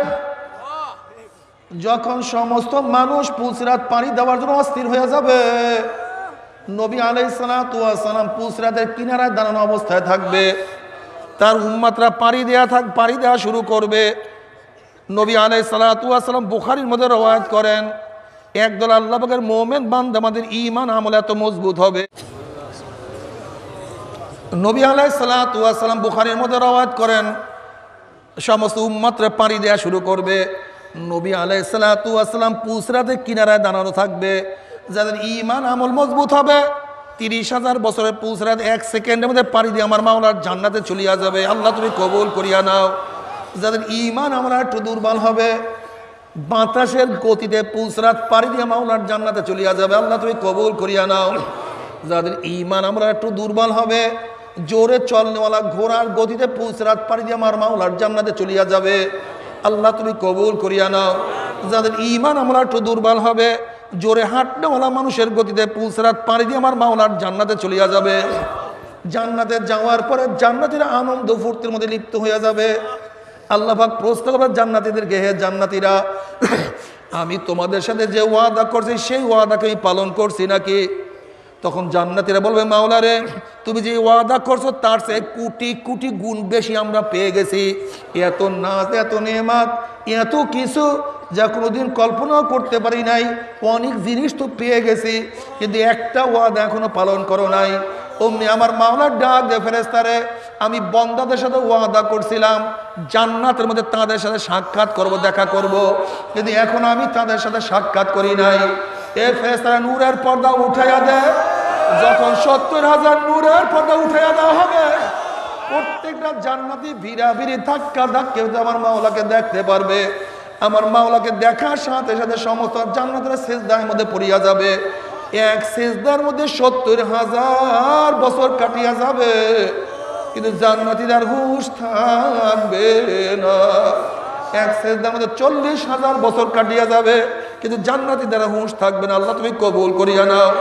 যখন সমস্ত মানুষ পুলসিরাত পানি দেওয়ার জন্য অস্থির হয়ে যাবে, নবী আলাইহিস সালাতু ওয়াস সালাম পুলসিরাতের কিনারায় দাঁড়ানো অবস্থায় থাকবে। তার উম্মতরা পানি দেওয়া শুরু করবে। নবী আলাইহিস সালাতু ওয়াস সালাম বুখারীর মধ্যে রওয়ায়াত করেন, একদল আল্লাহ পাকের মুমিন বান্দা আমাদের ঈমান আমল এত মজবুত হবে। নবী আলাইহিস সালাতু ওয়াস সালাম বুখারীর মধ্যে রওয়ায়াত করেন, সমস্ত উম্মতরা পানি দেওয়া শুরু করবে। নবী আলাইহিস সালাতু ওয়াস সালাম পুলসিরাতের কিনারায় দাঁড়ানো থাকবে। যাদের ঈমান আমল মজবুত হবে, 30,000 বছরের পুলসিরাত 1 সেকেন্ডের মধ্যে পানি দিয়ে আমার মাওলার জান্নাতে চলিয়া যাবে। আল্লাহ তুমি কবুল করিয়া নাও। যাদের ঈমান আমরা একটু দুর্বল হবে, বাতাসের গতিতে পুলসিরাত পানি দিয়ে মাওলার জান্নাতে চলিয়া যাবে। আল্লাহ তুমি কবুল করিয়া নাও। যাদের ঈমান আমরা একটু দুর্বল হবে, জোরে চলনেওয়ালা ঘোড়ার গতিতে পুলসিরাত পানি দিয়ে আমার মাওলার জান্নাতে চলিয়া যাবে। আল্লাহ তুমি কবুল করিয়া নাও। যাদের ঈমান আমরা একটু দুর্বল হবে, জোরে হাঁটনেওয়ালা মানুষের গতিতে পুলসিরাত পানি দিয়ে আমার মাওলার জান্নাতে চলিয়া যাবে। জান্নাতে যাওয়ার পরে জান্নাতীরা আনন্দ ফুর্তির মধ্যে লিপ্ত হয়ে যাবে। আল্লাহ পাক প্রশ্ন করবে জান্নাতীদেরকে, হে জান্নাতীরা, আমি তোমাদের সাথে যে ওয়াদা করছি সেই ওয়াদাকে আমি পালন করছি নাকি? তখন জান্নাতীরা বলবে মাওলা রে, তুমি যে ওয়াদা করছো তার চেয়ে কোটি কোটি গুণ বেশি আমরা পেয়ে গেছি। এত নাজ, এত নেয়ামত, এত কিছু যা কোনোদিন কল্পনাও করতে পারি নাই। অনেক জিনিস তো পেয়ে গেছি, কিন্তু একটা ওয়াদা এখনো পালন করো নাই। অমনি আমার মাওলার ডাক দে, ফেরেশতারে আমি বন্দাদের সাথে ওয়াদা করছিলাম জান্নাতের মধ্যে তাদের সাথে সাক্ষাৎ করব, দেখা করব, কিন্তু এখন আমি তাদের সাথে সাক্ষাৎ করি নাই। এ ফেরেশতারা নূরের পর্দা উঠাইয়া দেয়। যখন 70,000 নূরের পর্দা উঠাইয়া দেওয়া হবে, প্রত্যেকটা জান্নাতি ভিড়াভিড়ি ধাক্কা ধাক্কা আমার মাওলাকে দেখতে পারবে। আমার মাওলাকে দেখার সাথে সাথে সমস্ত জান্নাতের সিজদার মধ্যে পড়িয়া যাবে। এক সিজদার মধ্যে 70,000 বছর কাটিয়া যাবে, কিন্তু জান্নাতীদের হুঁশ থাকবে না। এক সিজদার মধ্যে 40,000 বছর কাটিয়া যাবে, কিন্তু জান্নাতীদের হুঁশ থাকবে না। আল্লাহ তুমি কবুল করিয়া নাও।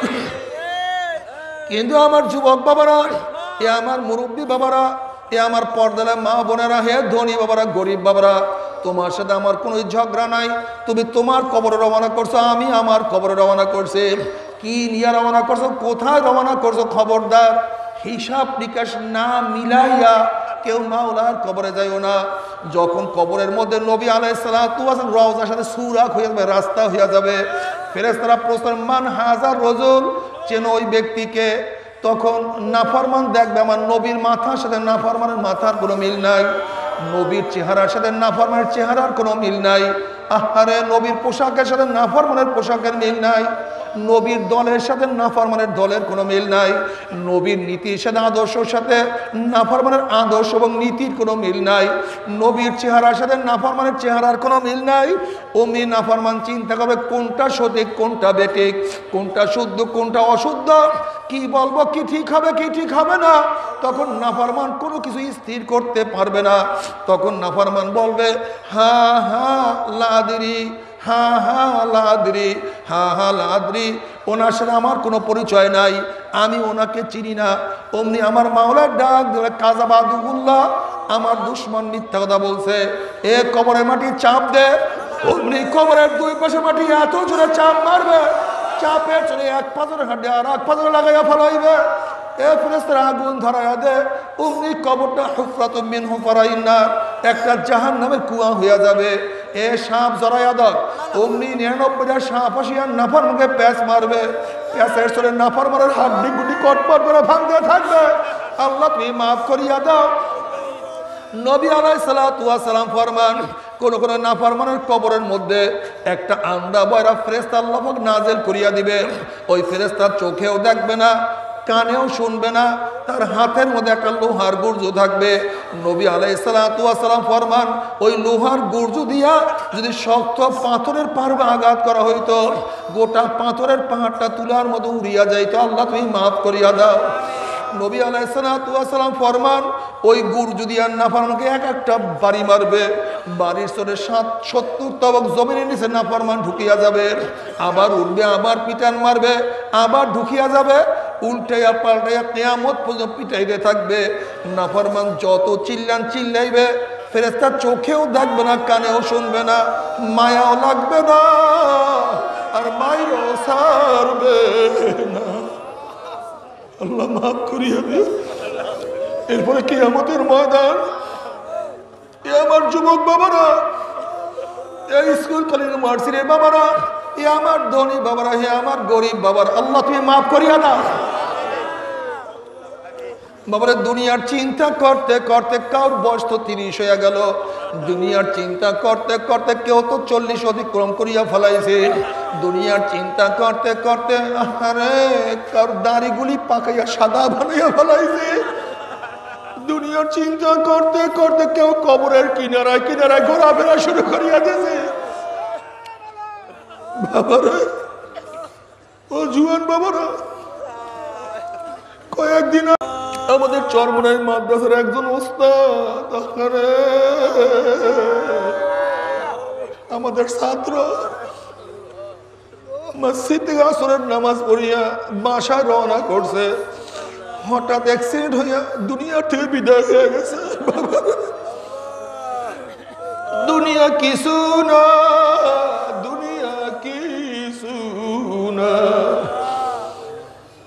কিন্তু আমার যুবক বাবারা, এ আমার মুরব্বী বাবারা, এ আমার পর্দার মা বোনেরা, হে ধনী বাবারা, গরিব বাবারা, তোমার সাথে আমার কোনো ঝগড়া নাই। তুমি তোমার কবরে রওনা করছো, আমি আমার কবরে রওনা করছি। কি নিয়ে রওনা করছো, কোথায় রওনা করছো, খবরদার হিসাব নিকাশ না মিলাইয়া কেউ মাওলার কবরে যাইও না। যখন কবরের মধ্যে নবী আলাইহিস সালাতু ওয়াস সালাম রওজার সাথে সুরাক হয়ে যাবে, রাস্তা হয়ে যাবে, ফেরেশতারা প্রশ্ন মান হাজার রজুল, চেন ওই ব্যক্তিকে। তখন নাফরমান দেখবে আমার নবীর মাথার সাথে নাফরমানের মাথার কোনো মিল নাই, নবীর চেহারার সাথে নাফরমানের চেহারার কোনো মিল নাই। আহারে, নবীর পোশাকের সাথে নাফরমানের পোশাকের মিল নাই, নবীর দলের সাথে নাফরমানের দলের কোনো মিল নাই, নবীর নীতির সাথে আদর্শের সাথে নাফরমানের আদর্শ এবং নীতির কোনো মিল নাই, নবীর চেহারার সাথে নাফরমানের চেহারার কোনো মিল নাই। অমনি নাফরমান চিন্তা করবে কোনটা সঠিক, কোনটা বেঠিক, কোনটা শুদ্ধ, কোনটা অশুদ্ধ, কি বলবো, কি ঠিক হবে, কি ঠিক হবে না। তখন নাফরমান কোনো কিছু স্থির করতে পারবে না। তখন নাফরমান বলবে হা হা লাদরি, হা হা লাদরি, হা হা লাদরি, ওনার সাথে আমার কোনো পরিচয় নাই, আমি ওনাকে চিনি না। অমনি আমার মাওলার ডাক ধরে কাযাবাদুল্লাহ, আমার দুশ্মন মিথ্যা কথা বলছে, এ কবরের মাটি চাপ দে। অমনি কবরের দুই পাশে মাটি এত জোরে চাপ মারবে, চাপের চলে এক পাথরের হাড্ডি আর এক পাথরে লাগাইয়া ফেলাইবে। এ ফেরেশতারা আগুন ধরাইয়া দে। অমনি কবরটা হুফরাতুম মিন হুফারাইন নার, একটা জাহান্নামের কুয়া হইয়া যাবে। এ সাপ জড়াইয়া দাও। অমনি 99টা সাপ আসিয়া নাফরমানকে প্যাঁচ মারবে, প্যাঁচের চলে নাফরমানের হাড্ডি গুড্ডি কটপট করে ভাঙতে থাকবে। আল্লাহ তুমি মাফ করিয়া দাও। নবী আলাইহিস সালাতু ওয়াস সালাম ফরমান, কোন কোন নাফরমানের কবরের মধ্যে একটা আন্ডা বয়রা ফেরেশতা আল্লাহ পাক নাজিল করিয়া দিবে। ওই ফেরেশতার চোখেও দেখবে না, কানেও শুনবে না, তার হাতের মধ্যে একটা লোহার গুর্জু থাকবে। নবী আলাইহিস সালাতু ওয়াস সালাম ফরমান, ওই লোহার গুর্জু দিয়া যদি শক্ত পাথরের পাহাড়ে আঘাত করা হইতো, গোটা পাথরের পাহাড়টা তুলার মতো উড়িয়া যাইতো। আল্লাহ তুমি মাফ করিয়া দাও। নবী আলাইহিস সালাতু ওয়াস সালাম ফরমান, ওই গুর্জু দিয়া নাফরমানকে এক একটা বাড়ি মারবে, বাড়ির সরে 70 তবক জমিনের নিচে নাফরমান ঢুকিয়া যাবে, আবার উঠবে, আবার পিটান মারবে, আবার ঢুকিয়া যাবে, উল্টাইয়া পাল্টাইয়া কিয়ামত পর্যন্ত পিটাইতে থাকবে। নাফরমান যত চিল্লাইবে, ফেরেশতা চোখেও দেখবে না, কানেও শুনবে না, মায়াও লাগবে না, আর মাইরও ছাড়বে না। আল্লাহ মাফ করিয়া দিও। এরপরে কিয়ামতের ময়দান, এ আমার যুবক বাবারা, এই স্কুল কলেজ মার্সিনের বাবারা, এ আমার ধনী বাবারা, হে আমার গরিব বাবারা, আল্লাহ তুমি মাফ করিয়া দাও। বাবারা, দুনিয়ার চিন্তা করতে করতে কার বয়স তো 30 হয়ে গেল, দুনিয়ার চিন্তা করতে করতে কেউ তো 40 অতিক্রম করিয়া ফেলাইছে। দুনিয়ার চিন্তা করতে করতে আরে কার দাড়িগুলি পাকাইয়া সাদা বানাইয়া ফেলাইছে। দুনিয়ার চিন্তা করতে করতে কেউ কবরের কিনারায় কিনারায় ঘোরাফেরা শুরু করিয়া দিয়েছে। বাবারা, ও জুয়ান বাবারা, কয়েকদিন আমাদের চরমনাই মাদ্রাসার একজন ওস্তাদ, আমাদের ছাত্র মসজিদ থেকে আসরের নামাজ পড়িয়া বাসায় রওনা করছে, হঠাৎ অ্যাক্সিডেন্ট হইয়া দুনিয়া থেকে বিদায় হয়ে গেছে। দুনিয়া কিছু না, দুনিয়া কিছু না।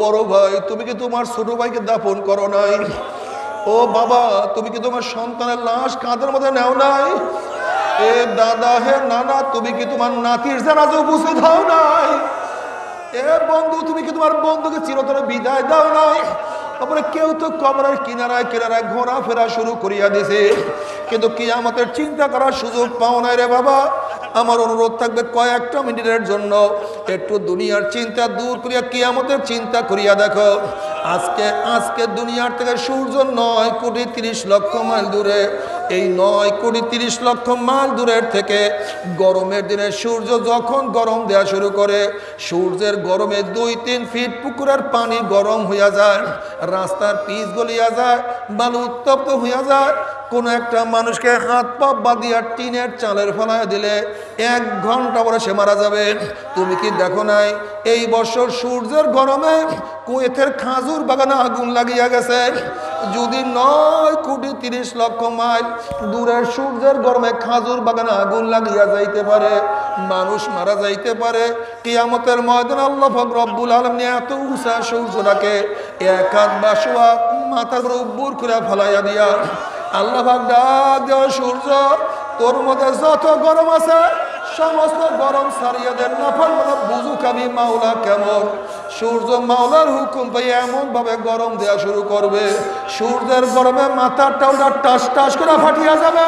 বড় ভাই, তুমি কি তোমার ছোট ভাইকে দাফন করো নাই? ও বাবা, তুমি কি তোমার সন্তানের লাশ কাঁধের মধ্যে নেও নাই? এ দাদা, হে নানা, তুমি কি তোমার নাতির জানাজা উপস্থিত হও নাই? এ বন্ধু, তুমি কি তোমার বন্ধুকে চিরতরে বিদায় দাও নাই? তারপরে কেউ তো কবরের কিনারায় কিনারায় ঘোরাফেরা শুরু করিয়া দিছে, কিন্তু কিয়ামতের চিন্তা করার সুযোগ পাও নাই রে বাবা। আমার অনুরোধ থাকবে, কয়েকটা মিনিটের জন্য একটু দুনিয়ার চিন্তা দূর করিয়া কিয়ামতের চিন্তা করিয়া দেখো। আজকে দুনিয়ার থেকে সূর্য 9,30,00,000 মাইল দূরে। এই 9,30,00,000 মাইল দূরের থেকে গরমের দিনে সূর্য যখন গরম দেওয়া শুরু করে, সূর্যের গরমে 2-3 ফিট পুকুরের পানি গরম হইয়া যায়, রাস্তার পিচ গলিয়া যায়, বালু উত্তপ্ত হইয়া যায়। কোনো একটা মানুষকে হাত পা বাঁধিয়া টিনের চালের ফলায় দিলে 1 ঘন্টা পরে সে মারা যাবে। তুমি কি দেখো নাই এই বছর সূর্যের গরমে কুয়েতের খাজুর বাগানে আগুন লাগিয়া গেছে? যদি 9,30,00,000 মাইল দূরের সূর্যের গরমে খাজুর বাগানে আগুন লাগিয়া যাইতে পারে, মানুষ মারা যাইতে পারে, কিয়ামতের ময়দানে আল্লাহ পাক রব্বুল আলামিন এত উঁচা সূর্যটাকে এক হাত বা সোয়া মাথার উপর উব্বুর করে ফেলাইয়া দিয়া আল্লাহ পাক ডাক দেওয়া, সূর্য তোর মধ্যে যত গরম আছে সমস্ত গরম সারিয়া দেন, নাফার মানে বুঝুক আমি মাওলা কেমন। সূর্য মাওলার হুকুম পাই এমন ভাবে গরম দেওয়া শুরু করবে, সূর্যের গরমে মাথার টাউটা টাস টাস করে ফাটিয়া যাবে,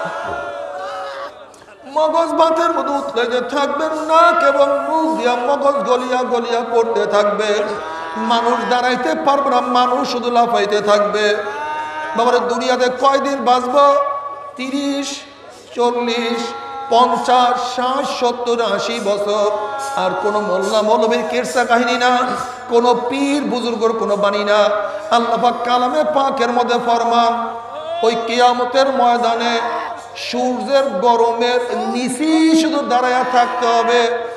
মগজ ভাতের মধ্যে উতলে থাকবে, নাক এবং মুখ দিয়া মগজ গলিয়া গলিয়া পড়তে থাকবে, মানুষ দাঁড়াইতে পারবে না, মানুষ শুধু লাফাইতে থাকবে। বাবার দুনিয়াতে কয়দিন বাঁচবো? 30, 40, 50, 60, 70, 80 বছর। আর কোনো মোল্লা মৌলবীর কিরসা কাহিনী না, কোনো পীর বুজুর্গর কোনো বাণী না। আল্লাহ পাক কালামে পাকের মধ্যে ফরমান, ওই কিয়ামতের ময়দানে সূর্যের গরমের নিচে শুধু দাঁড়ায়া থাকতে হবে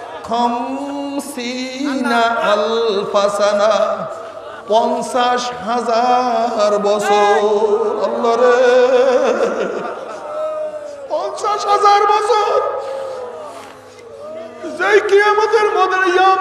50,000 সানা, 50,000 বছর। আল্লাহ রে, 50,000 বছর। যেই কিয়ামতের মধ্যে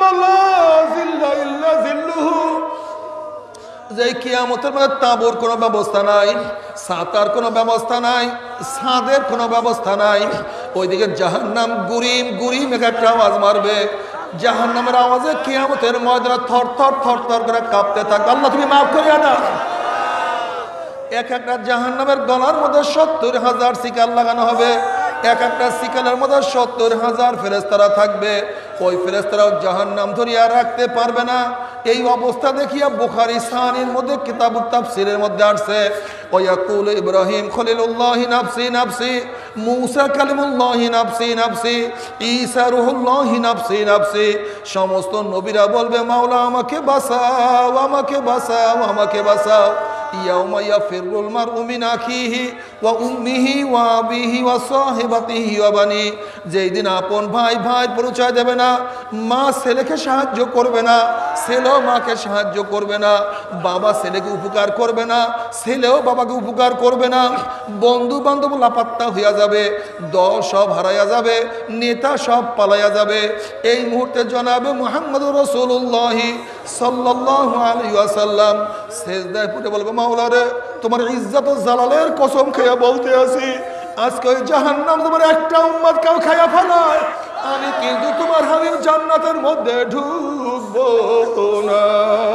যেই কিয়ামতের মধ্যে তাঁবুর কোনো ব্যবস্থা নাই, ছাতার কোনো ব্যবস্থা নাই, ছাদের কোনো ব্যবস্থা নাই। ওইদিকে জাহান্নাম গুরিম গুরিম একটা আওয়াজ মারবে, জাহান্নামের আওয়াজে কিয়ামতের ময়দানে থর থর থর থর করে কাঁপতে থাকবে। আল্লাহ তুমি মাফ করিয়া দাও। এক একটা জাহান্নামের গলার মধ্যে 70,000 শিকাল লাগানো হবে, এক একটা শিকালের মধ্যে 70,000 ফেরেশতারা থাকবে। ওই ফেরেশতারাও জাহান্নাম ধরিয়া রাখতে পারবে না। এই অবস্থা দেখিয়া বুখারী সানির মধ্যে কিতাবুত তাফসীরের মধ্যে আসছে, ওয়ায়াকুল ইব্রাহিম খলিলুল্লাহি নাফসি নাফসি, মূসা কালিমুল্লাহি নাফসি নাফসি, ঈসা রূহুল্লাহি নাফসি নাফসি। সমস্ত নবীরা বলবে, মাওলা আমাকে বাঁচাও, আমাকে বাঁচাও, আমাকে বাঁচাও। ইয়াউমা ইয়াফিরুল মারউ মিন আখিহি ওয়া উম্মিহি ওয়া আবিহি ওয়া সাহিবাতিহি ওয়া বানি। যেই দিন আপন ভাই ভাই পরিচয় দেবে না, মা ছেলেকে সাহায্য করবে না, ছেলেও মাকে সাহায্য করবে না, বাবা ছেলেকে উপকার করবে না, ছেলেও বাবাকে উপকার করবে না, বন্ধু বান্ধব লাপাত্তা হইয়া যাবে, দল সব হারাইয়া যাবে, নেতা সব পালাইয়া যাবে। এই মুহূর্তে জনাবে মুহাম্মদুর রাসূলুল্লাহ সাল্লাল্লাহু আলাইহি ওয়াসাল্লাম সেজদায় পড়ে বলবে, মাওলা রে, তোমার ইজ্জত ও জালালের কসম খেয়ে বলতে আছি, আজকে ওই জাহান্নাম তোমার একটা উম্মত কেউ খাইয়া ফেলায়, আমি কিন্তু তোমার হাবিব জান্নাতের মধ্যে ঢুকবো না।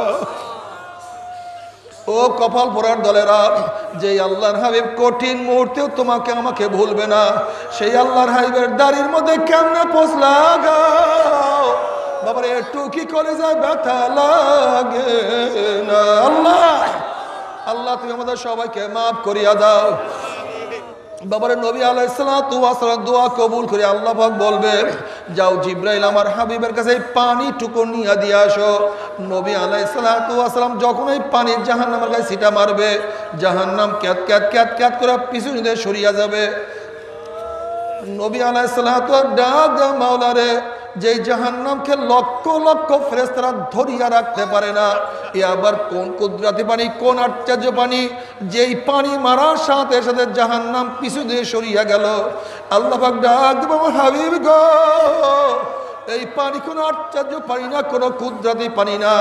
ও কপাল পোড়ার দলেরা, যে আল্লাহর হাবিব কঠিন মুহূর্তেও তোমাকে আমাকে ভুলবে না, সেই আল্লাহর হাবিবের দাড়ির মধ্যে কেমনে পোষ লাগাও বাবার, একটু কি করে যায় ব্যথা লাগে না। আল্লাহ আল্লাহ তুমি আমাদের সবাইকে মাফ করিয়া দাও। বাবার নবী আলাইহিস সালাতু ওয়াস সালাম দোয়া কবুল করে আল্লাহ পাক বলবে, যাও জিবরাইল আমার হাবিবের কাছে পানি টুকু নিয়ে দিয়ে আসো। নবী আলাইহিস সালাতু ওয়াস সালাম যখন এই পানি জাহান্নামের গায়ে ছিটা মারবে, জাহান্নাম ক্যাত ক্যাত ক্যাত ক্যাত করে পিছনে দিয়ে সরিয়া যাবে। নবী আলাইহিস সালাতু ডাক দেয়, মাওলা রে, যে জাহান্নামকে লক্ষ লক্ষ ফেরেশতারা ধরিয়া রাখতে পারে না, এ আবার কোন কুদরতি পানি, কোন আশ্চর্য পানি, যেই পানি মারার সাথে সাথে জাহান্নাম পিছু দিয়ে সরিয়া গেল। আল্লাহ পাক ডাক দেব, আমার হাবিব গো, এই পানি কোনো আশ্চর্য পানি না, কোনো কুদরতি পানি না,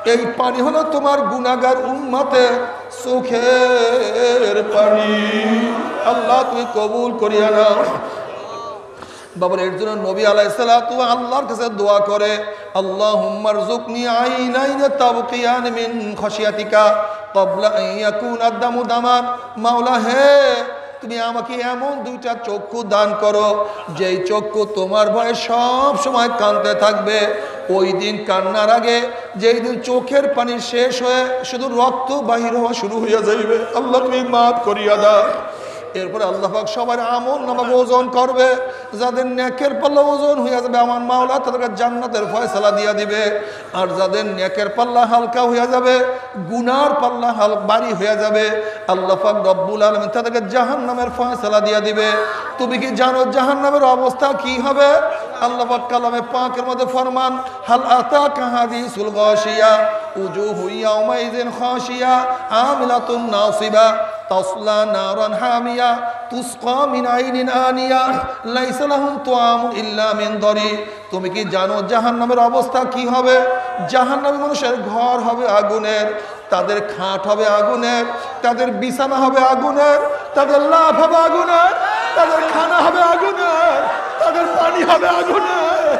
এই পানি হলো তোমার গুনাহগার উম্মতের চোখের পানি। আল্লাহ তুমি কবুল করিয়া নাও। বাবার এর জন্য নবী আলাইহিস সালাতু আল্লাহর কাছে দোয়া করে, আল্লাহুম্মা রযুকনি আইনাইন তাবকিয়ান মিন খাশিয়াতিকা ক্বাবলা আন ইয়াকুনা দামু দামান। মাওলা হে, তুমি আমাকে এমন দুইটা চক্ষু দান করো যেই চক্ষু তোমার ভয়ে সব সময় কাঁদতে থাকবে। ওই দিন কান্নার আগে যেই দিন চোখের পানি শেষ হয়ে শুধু রক্ত বাহির হওয়া শুরু হইয়া যাইবে, আল্লাহ তুমি মাফ করিয়া দাও। এরপরে আল্লাহ পাক সবার আমল নামাকে ওজন করবে। যাদের নেকের পাল্লা ওজন হইয়া যাবে আমার মাওলা তাদেরকে জান্নাতের ফয়সালা দিয়া দিবে। আর যাদের নেকের পাল্লা হালকা হইয়া যাবে, গুনার পাল্লা ভারী হইয়া যাবে, আল্লাহ পাক রব্বুল আলামিন তাদেরকে জাহান্নামের ফয়সালা দিয়া দিবে। তুমি কি জানো জাহান্নামের অবস্থা কি হবে? আল্লাহ পাক কালামে পাকের মধ্যে ফরমান, হাল আতাকা হাদিসুল গাশিয়া উজুহু ইয়াউমাইযিন খাশিয়া আমিলাতুন নাসিবা তাসলা নারান হামিয়া তুসকা মিন আইনিন আনিয়া লাইসা লাহুম তুআমুন ইল্লা মিন দরি। তুমি কি জানো জাহান্নামের অবস্থা কি হবে? জাহান্নামী মানুষের ঘর হবে আগুনের, তাদের খাট হবে আগুনের, তাদের বিছানা হবে আগুনের, তাদের লাভ হবে আগুনের, তাদের খানা হবে আগুনের, তাদের পানি হবে আগুনের।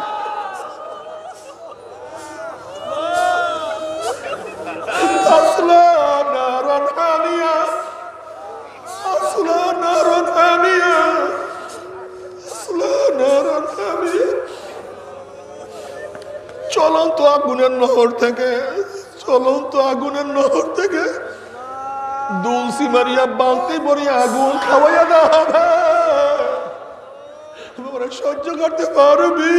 তাসলা নারান হামিয়া চলন্ত আগুনের নহর থেকে, চলন্ত আগুনের নহর থেকে দুলসি মারিয়া বালতি ভরিয়া আগুন খাওয়াইয়া দেওয়া হবে। সহ্য করতে পারবি?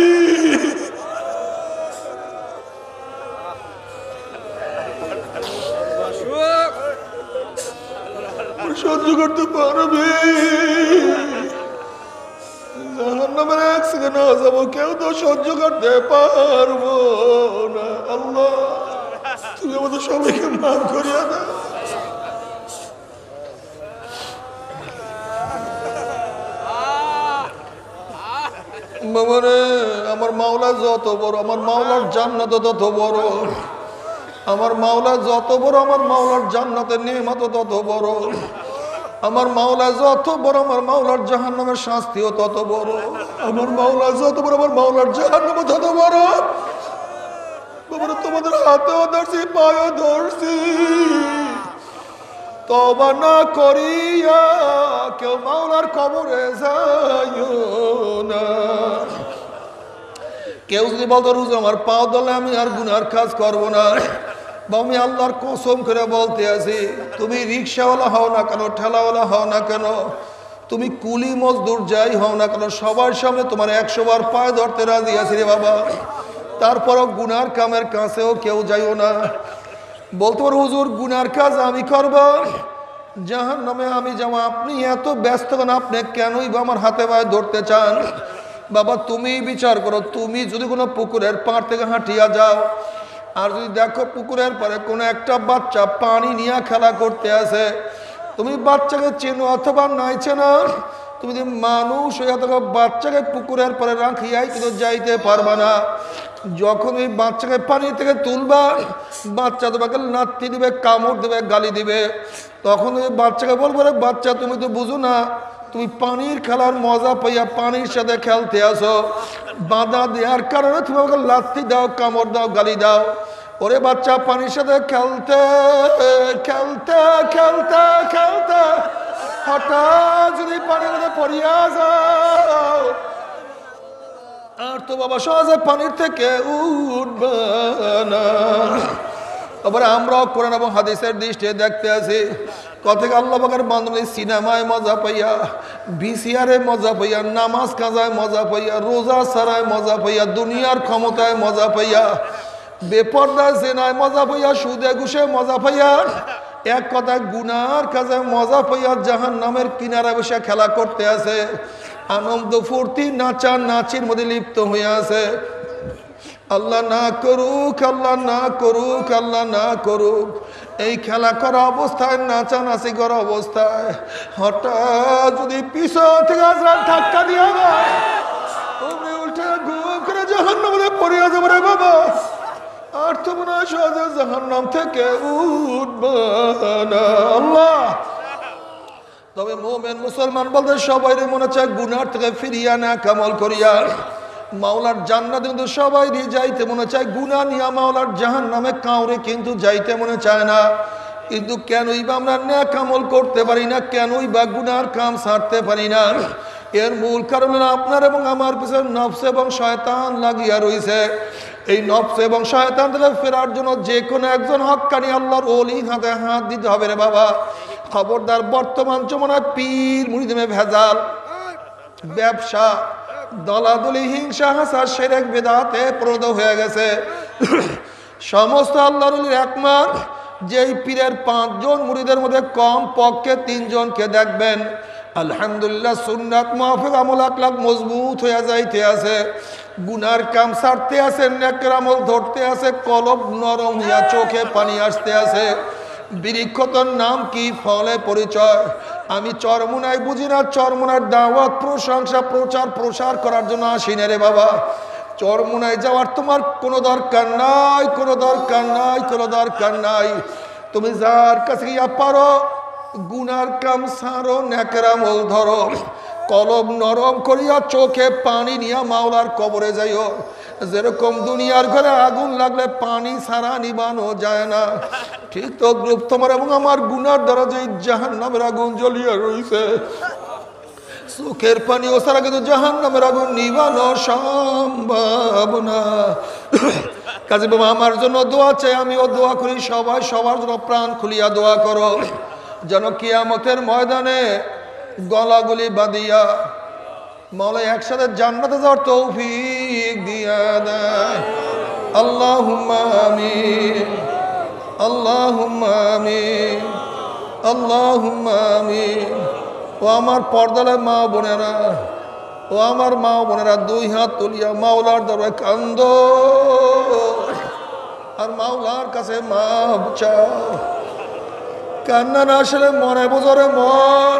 সহ্য করতে পারবি? জাহান্নামের এক সেকেন্ড যাবো, কেউ তো সহ্য করতে পারবো না। আল্লাহ তুমি আমাদের সবাইকে মাফ করিয়া দাও। বাবারে, আমার মাওলা যত বড়, আমার মাওলার জান্নাত তত বড়। আমার মাওলা যত বড়, আমার মাওলার জান্নাতের নিয়ামত তত বড়। আমার মাওলা যত বড়, আমার মাওলার জাহান্নামের শাস্তিও তত বড়। আমার মাওলা যত বড়, আমার মাওলার জাহান্নাম তত বড়। বাবারে, তোমাদের হাতেও ধরছি, পায়েও ধরছি, তওবা না করিয়া কেউ মাওলার কবরে যাইও না। কেউ যদি বলতো হুজুর আমার পাও দলে আমি আর গুনার কাজ করবো না, বা আমি আল্লাহর কসম করে বলতে আছি, তুমি রিক্সাওয়ালা হও না কেন, ঠেলাওয়ালা হও না কেন, তুমি কুলি মজদুর যাই হও না কেন, সবার সামনে তোমার 100 বার পায়ে ধরতে রাজি আছি রে বাবা। তারপরও গুনার কামের কাছেও কেউ যাইও না। বলতে পারো হুজুর গুনার কাজ আমি করবো, জাহান্নামে আমি যাবো, আপনি এত ব্যস্ত কেন, আপনি কেনই বা আমার হাতে পায়ে ধরতে চান? বাবা তুমি বিচার করো, তুমি যদি কোনো পুকুরের পাড় থেকে হাঁটিয়া যাও আর যদি দেখো পুকুরের পাড়ে কোনো একটা বাচ্চা পানি নিয়ে খেলা করতে আসে, তুমি বাচ্চাকে চেনো অথবা নাই চেনো, তুমি যদি মানুষ হইয়া থাকো বাচ্চাকে পুকুরের পাড়ে রাখিয়াই কিন্তু যাইতে পারবা না। যখন ওই বাচ্চাকে পানি থেকে তুলবা, বাচ্চা তোমাকে লাথি দিবে, কামড় দিবে, গালি দিবে, তখন ওই বাচ্চাকে বলবো রে বাচ্চা তুমি তো বুঝো না, তুমি পানির খেলার মজা পাইয়া পানির সাথে খেলতে আসো, বাধা দেওয়ার কারণে তুমি আমাকে লাথি দাও, কামড় দাও, গালি দাও। ওরে বাচ্চা পানির সাথে খেলতে খেলতে খেলতে খেলতে হঠাৎ যদি পানির মধ্যে পড়িয়া যাও, আর তো বাবা সহজে পানির থেকে উঠবে না। তারপরে আমরাও কোরআন এবং হাদিসের দৃষ্টিতে দেখতে আছি, কত থেকে আল্লাহ পাকের বান্দা সিনেমায় মজা পাইয়া, ভিসিআরে মজা পাইয়া, নামাজ কাজায় মজা পাইয়া, রোজা ছাড়ায় মজা পাইয়া, দুনিয়ার ক্ষমতায় মজা পাইয়া, বেপর্দা জেনায় মজা পাইয়া, সুদে ঘুষে মজা পাইয়া, এক কথায় গুনার কাজে মজা পাইয়া জাহান্নামের কিনারে বসে খেলা করতে আছে, আনন্দ ফুর্তি নাচা নাচির মধ্যে লিপ্ত হয়ে আছে। আল্লাহ না করুক, আল্লাহ না করুক, আল্লাহ না করুক, এই খেলা করা অবস্থায়, নাচানাচি করা অবস্থায় হঠাৎ যদি পিছন থেকে ধাক্কা দিয়া যায়, তুমি উল্টে ঘুম করে জাহান্নামে পড়িয়া যাবে রে বাবা। আর তুমি জীবনে সহজে জাহান্নাম থেকে উঠবে না আল্লাহ। তবে মুমিন মুসলমান বলতে সবাই মনে চায় গুনার থেকে ফিরিয়া না কামল করিয়া মাওলার জান্নাতে কিন্তু সবাই যাইতে মনে চায়, গুনাহ নিয়া মাওলার জাহান্নামে কাউরে কিন্তু যাইতে মনে চায় না। কিন্তু কেনই বা আমরা নেক আমল করতে পারি না, কেনই বা গুনার কাম ছাড়তে পারি না? এর মূল কারণ হলো আপনার এবং আমার পিছনে নফস এবং শয়তান লাগিয়া রয়েছে। এই নফস এবং শয়তান থেকে ফেরার জন্য যে কোনো একজন হক্কানি আল্লাহর ওলির হাতে হাত দিতে হবে রে বাবা। খবরদার, বর্তমান জমানায় পীর মুরিদে ভেজাল, ব্যবসা, দলাদলি, হিংসা, হাসার, শিরক, বিদআতে প্রদ হয়ে গেছে। সমস্ত আল্লাহর ওলির একমাত্র যেই পীরের 5 জন মুরিদের মধ্যে কম পক্ষে 3 জনকে দেখবেন আলহামদুলিল্লাহ সুন্নাত মাহফিক আমল আকলাক মজবুত হয়ে যাইতে আছে, গুনার কাম ছাড়তে আছে, নেকের আমল ধরতে আছে, কলব নরম হইয়া চোখে পানি আসতে আছে। বৃক্ষতর নাম কি, ফলে পরিচয়। আমি চরমুনায় বুঝি না, চরমুনার দাওয়াত, প্রশংসা, প্রচার প্রসার করার জন্য আসি না রে বাবা। চরমুনায় যাওয়ার তোমার কোনো দরকার নাই, কোনো দরকার নাই, কোনো দরকার নাই। তুমি যার কাছে গিয়া পারো গুনার কাম সারো, নেকের আমল ধরো, কলব নরম করিয়া চোখে পানি নিয়া মাওলার কবরে যাইও। যেরকম দুনিয়ার ঘরে আগুন লাগলে পানি ছাড়া নিবানো যায় না, ঠিক তো গ্রুপ তোমার এবং আমার গুনার দ্বারা যে জাহান্নামের আগুন জ্বলিয়া রইছে, চোখের পানি ও ছাড়া কিন্তু জাহান্নামের আগুন নিবানো সম্ভব না। কাজে বাবা আমার জন্য দোয়া চাই, আমিও দোয়া করি, সবাই সবার জন্য প্রাণ খুলিয়া দোয়া করো যেন কিয়ামতের ময়দানে গলাগুলি বাঁধিয়া মাওলা একসাথে জান্নাতে যাওয়ার তৌফিক দিয়া দেয়। আল্লাহুম্মা আমিন, আল্লাহুম্মা আমিন, আল্লাহুম্মা আমিন। ও আমার পর্দার মা বোনেরা, ও আমার মা বোনেরা, 2 হাত তুলিয়া মাওলার দরবারে কান্দো আর মাওলার কাছে মাপ চাও। কান্না না আসলে মনে বোঝরে মন।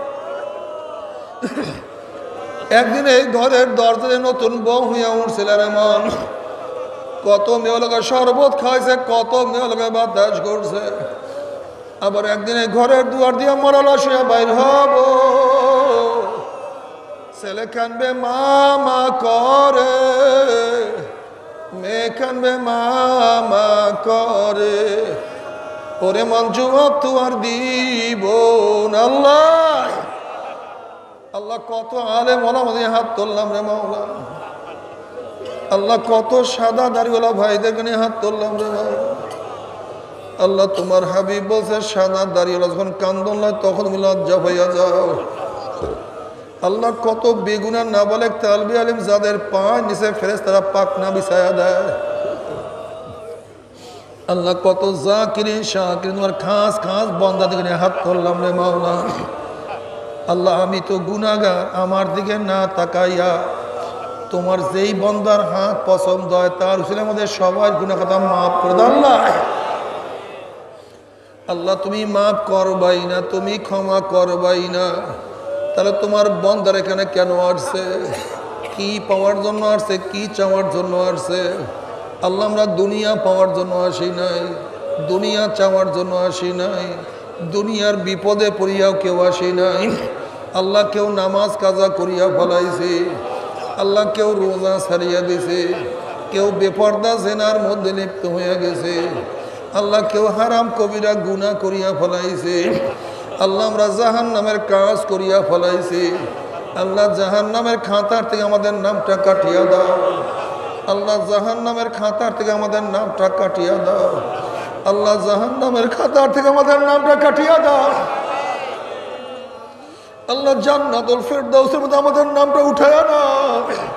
একদিন এই ঘরের দরজায় নতুন বউ হইয়া উঠছিল রে মন। কত মেয়ে লোকে শরবত খাইছে, কত মেয়ে লোকে বাতাস করছে। আবার একদিন এই ঘরের দুয়ার দিয়ে মরালা শুয়ে বাইর হব, ছেলে কানবে মামা করে, মেয়ে কানবে মামা করে। ওরে মন জবাব তো আর দিব না। আল্লাহ আল্লাহ কত আলেম ওলামাদের হাত তুললাম রে মাওলা। আল্লাহ কত সাদা দাড়িওয়ালা ভাইদের নিয়ে হাত তুললাম রে মাওলা। আল্লাহ তোমার হাবিব বলছে সাদা দাড়িওয়ালা যখন কান্দন হয় তখন তুমি লজ্জা হইয়া যাও। আল্লাহ কত বেগুনার নাবালেগ তালবি আলিম যাদের পায়ের নিচে ফেরেশতারা পাখনা বিছায়া দেয়। আল্লাহ কত জাকিরিন শাকিরিন তোমার খাস খাস বান্দা দিকে হাত তুললাম রে মাওলা। আল্লাহ আমি তো গুনাহগার, আমার দিকে না তাকাইয়া তোমার যেই বান্দার হাত পছন্দ হয় তার উসিলার মধ্যে সবার গুনাহ কথা মাফ করে দাও। আল্লাহ আল্লাহ তুমি মাফ করবাই না, তুমি ক্ষমা করবাই না, তাহলে তোমার বান্দার এখানে কেন আসছে? কি পাওয়ার জন্য আসছে? কি চাওয়ার জন্য আসছে? আল্লাহ আমরা দুনিয়া পাওয়ার জন্য আসি নাই, দুনিয়া চাওয়ার জন্য আসি নাই, দুনিয়ার বিপদে পড়িয়াও কেউ আসি নাই। আল্লাহ কেউ নামাজ কাজা করিয়া ফলাইছে, আল্লাহ কেউ রোজা ছাড়িয়া দিছে, কেউ বেপর্দা জেনার মধ্যে লিপ্ত হইয়া গেছে, আল্লাহ কেউ হারাম কবিরা গুনাহ করিয়া ফলাইছে। আল্লাহ আমরা জাহান্নামের কাজ করিয়া ফলাইছি। আল্লাহ জাহান্নামের খাতার থেকে আমাদের নামটা কাটিয়া দাও। আল্লাহ জাহান্নামের খাতার থেকে আমাদের নামটা কাটিয়া দাও। আল্লাহ জাহান্নামের খাতার থেকে আমাদের নামটা কাটিয়া দাও। আল্লাহ জান্নাতুল ফেরদাউসের মধ্যে আমাদের নামটা উঠায়া নাও।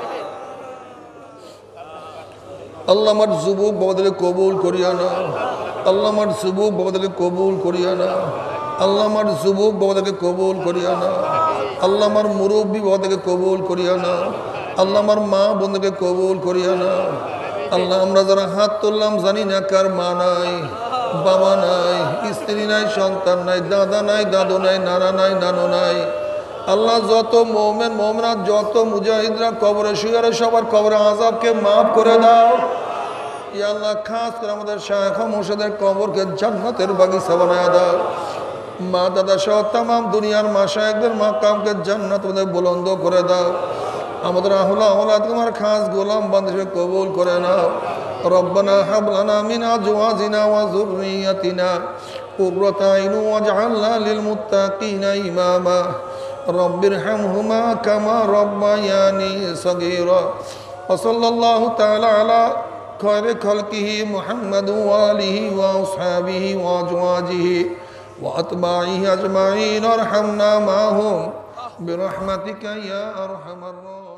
আল্লাহ আমার যুবক বাবাদেরকে কবুল করিয়া নাও। আল্লাহ আমার যুবক বাবাদেরকে কবুল করিয়া নাও। আল্লাহ আমার যুবক বাবাদেরকে কবুল করিয়া নাও। আল্লাহ আমার মুরব্বী বাবাদেরকে কবুল করিয়া নাও। আল্লাহ আমার মা বোনদেরকে কবুল করিয়া নাও। আল্লাহ আমরা যারা হাত তুললাম জানি না কার মা নাই, বাবা নাই, স্ত্রী নাই, সন্তান নাই, দাদা নাই, দাদু নাই, নানা নাই, নানু নাই। আল্লাহ যত মোমেন মোমনা, যত মুজাহিদরা কবরে শুয়ে সবার কবরে আযাবকে মাফ করে দাও। ইয়া আল্লাহ খাস করে আমাদের শায়েখ মুর্শিদের কবরকে জান্নাতের বাগিচা বানায় দাও মা দাদা সহ তামাম দুনিয়ার মাশায়েখদের মাকামকে জান্নাত মধ্যে বুলন্দ করে দাও আমাদের আহলা আওলাদ তোমার খাস গোলাম বান্দিকে কবুল করে নাও রব্বানা হাব লানা মিন আজওয়াজিনা ওয়া যুররিয়াতিনা কুররাতা আইন ওয়াজআলনা লিল মুত্তাকিনা ইমামা রব্বিরহামহুমা কামা রব্বায়ানি সগীরা ওয়া সাল্লাল্লাহু তাআলা আলা খায়রি খালকিহি মুহাম্মাদ ওয়া আলিহি ওয়া আসহাবিহি ওয়া আজওয়াজিহি ওয়া আতবাইহি আজমাইন আরহামনা মাহুম বিরহমাতিকা ইয়া আরহামার